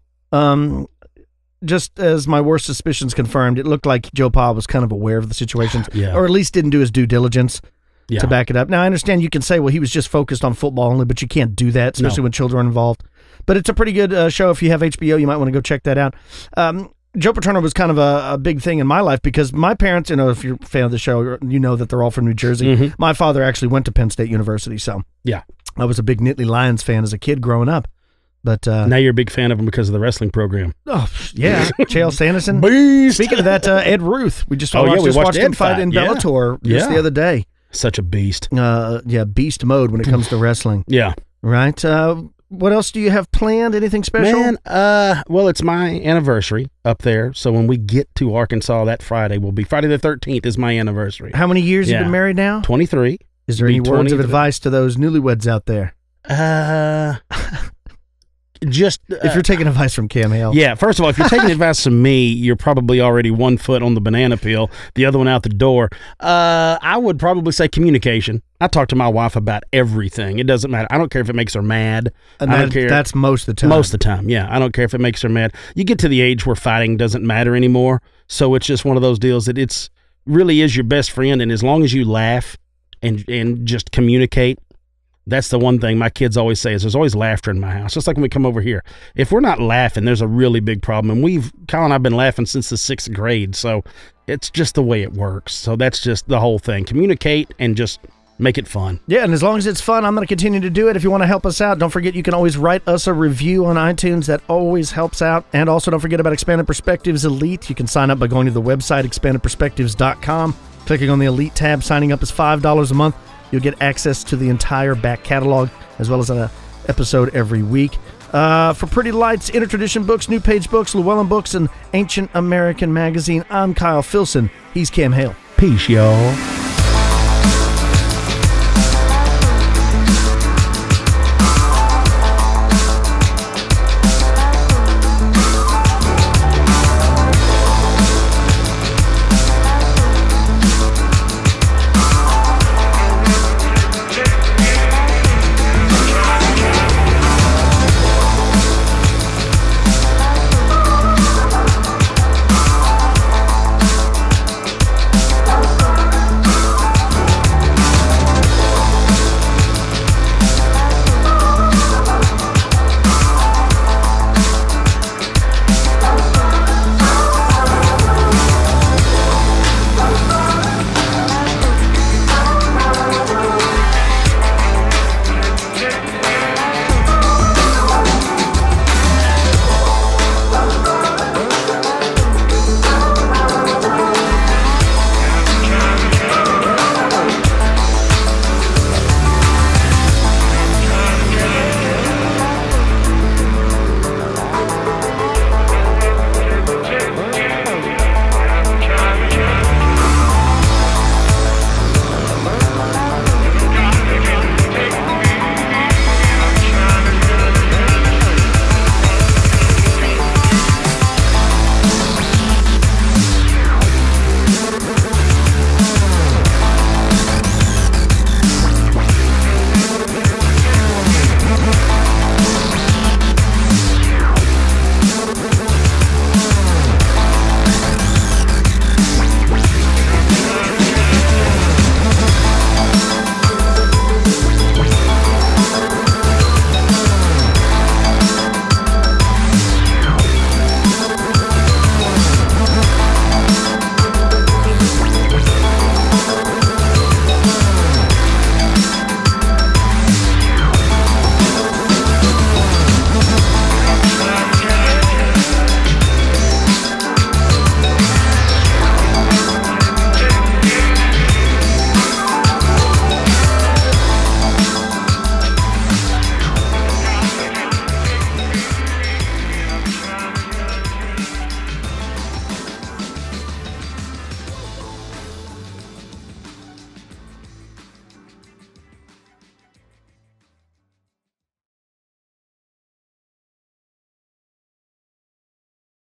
[SPEAKER 2] Just as my worst suspicions confirmed, it looked like Joe Pa was kind of aware of the situations, or at least didn't do his due diligence to back it up. Now, I understand you can say, well, he was just focused on football only, but you can't do that, especially when children are involved. But it's a pretty good show. If you have HBO, you might want to go check that out. Joe Paterno was kind of a big thing in my life because my parents, if you're a fan of the show, you know that they're all from New Jersey. Mm-hmm. My father actually went to Penn State University, so I was a big Nittany Lions fan as a kid growing up. But
[SPEAKER 1] now you're a big fan of him because of the wrestling program.
[SPEAKER 2] Oh, yeah. Chael Sanderson.
[SPEAKER 1] Beast.
[SPEAKER 2] Speaking of that, Ed Ruth. We just watched him fight in Bellator just the other day.
[SPEAKER 1] Such a beast.
[SPEAKER 2] Beast mode when it comes to wrestling.
[SPEAKER 1] Yeah.
[SPEAKER 2] Right. What else do you have planned? Anything special?
[SPEAKER 1] Man, well, it's my anniversary up there. So when we get to Arkansas that Friday, will be Friday the 13th is my anniversary.
[SPEAKER 2] How many years have you been married now?
[SPEAKER 1] 23.
[SPEAKER 2] Is there any words of advice to those newlyweds out there?
[SPEAKER 1] Just
[SPEAKER 2] if you're taking advice from Cam Hale.
[SPEAKER 1] Yeah, first of all, if you're taking advice from me, you're probably already 1 foot on the banana peel, the other one out the door. I would probably say communication. I talk to my wife about everything. It doesn't matter. I don't care if it makes her mad.
[SPEAKER 2] And
[SPEAKER 1] I don't care.
[SPEAKER 2] That's most of the time.
[SPEAKER 1] Most of the time, yeah. I don't care if it makes her mad. You get to the age where fighting doesn't matter anymore, so it's just one of those deals that it's really is your best friend, and as long as you laugh and just communicate. That's the one thing my kids always say is there's always laughter in my house. Just like when we come over here. If we're not laughing, there's a really big problem. And Kyle and I have been laughing since the 6th grade. So it's just the way it works. So that's just the whole thing. Communicate and just make it fun.
[SPEAKER 2] Yeah, and as long as it's fun, I'm going to continue to do it. If you want to help us out, don't forget you can always write us a review on iTunes. That always helps out. And also don't forget about Expanded Perspectives Elite. You can sign up by going to the website, expandedperspectives.com. Clicking on the Elite tab, signing up is $5 a month. You'll get access to the entire back catalog, as well as an episode every week. For Pretty Lights, Intertradition Books, New Page Books, Llewellyn Books, and Ancient American Magazine, I'm Kyle Filson. He's Cam Hale.
[SPEAKER 1] Peace, y'all.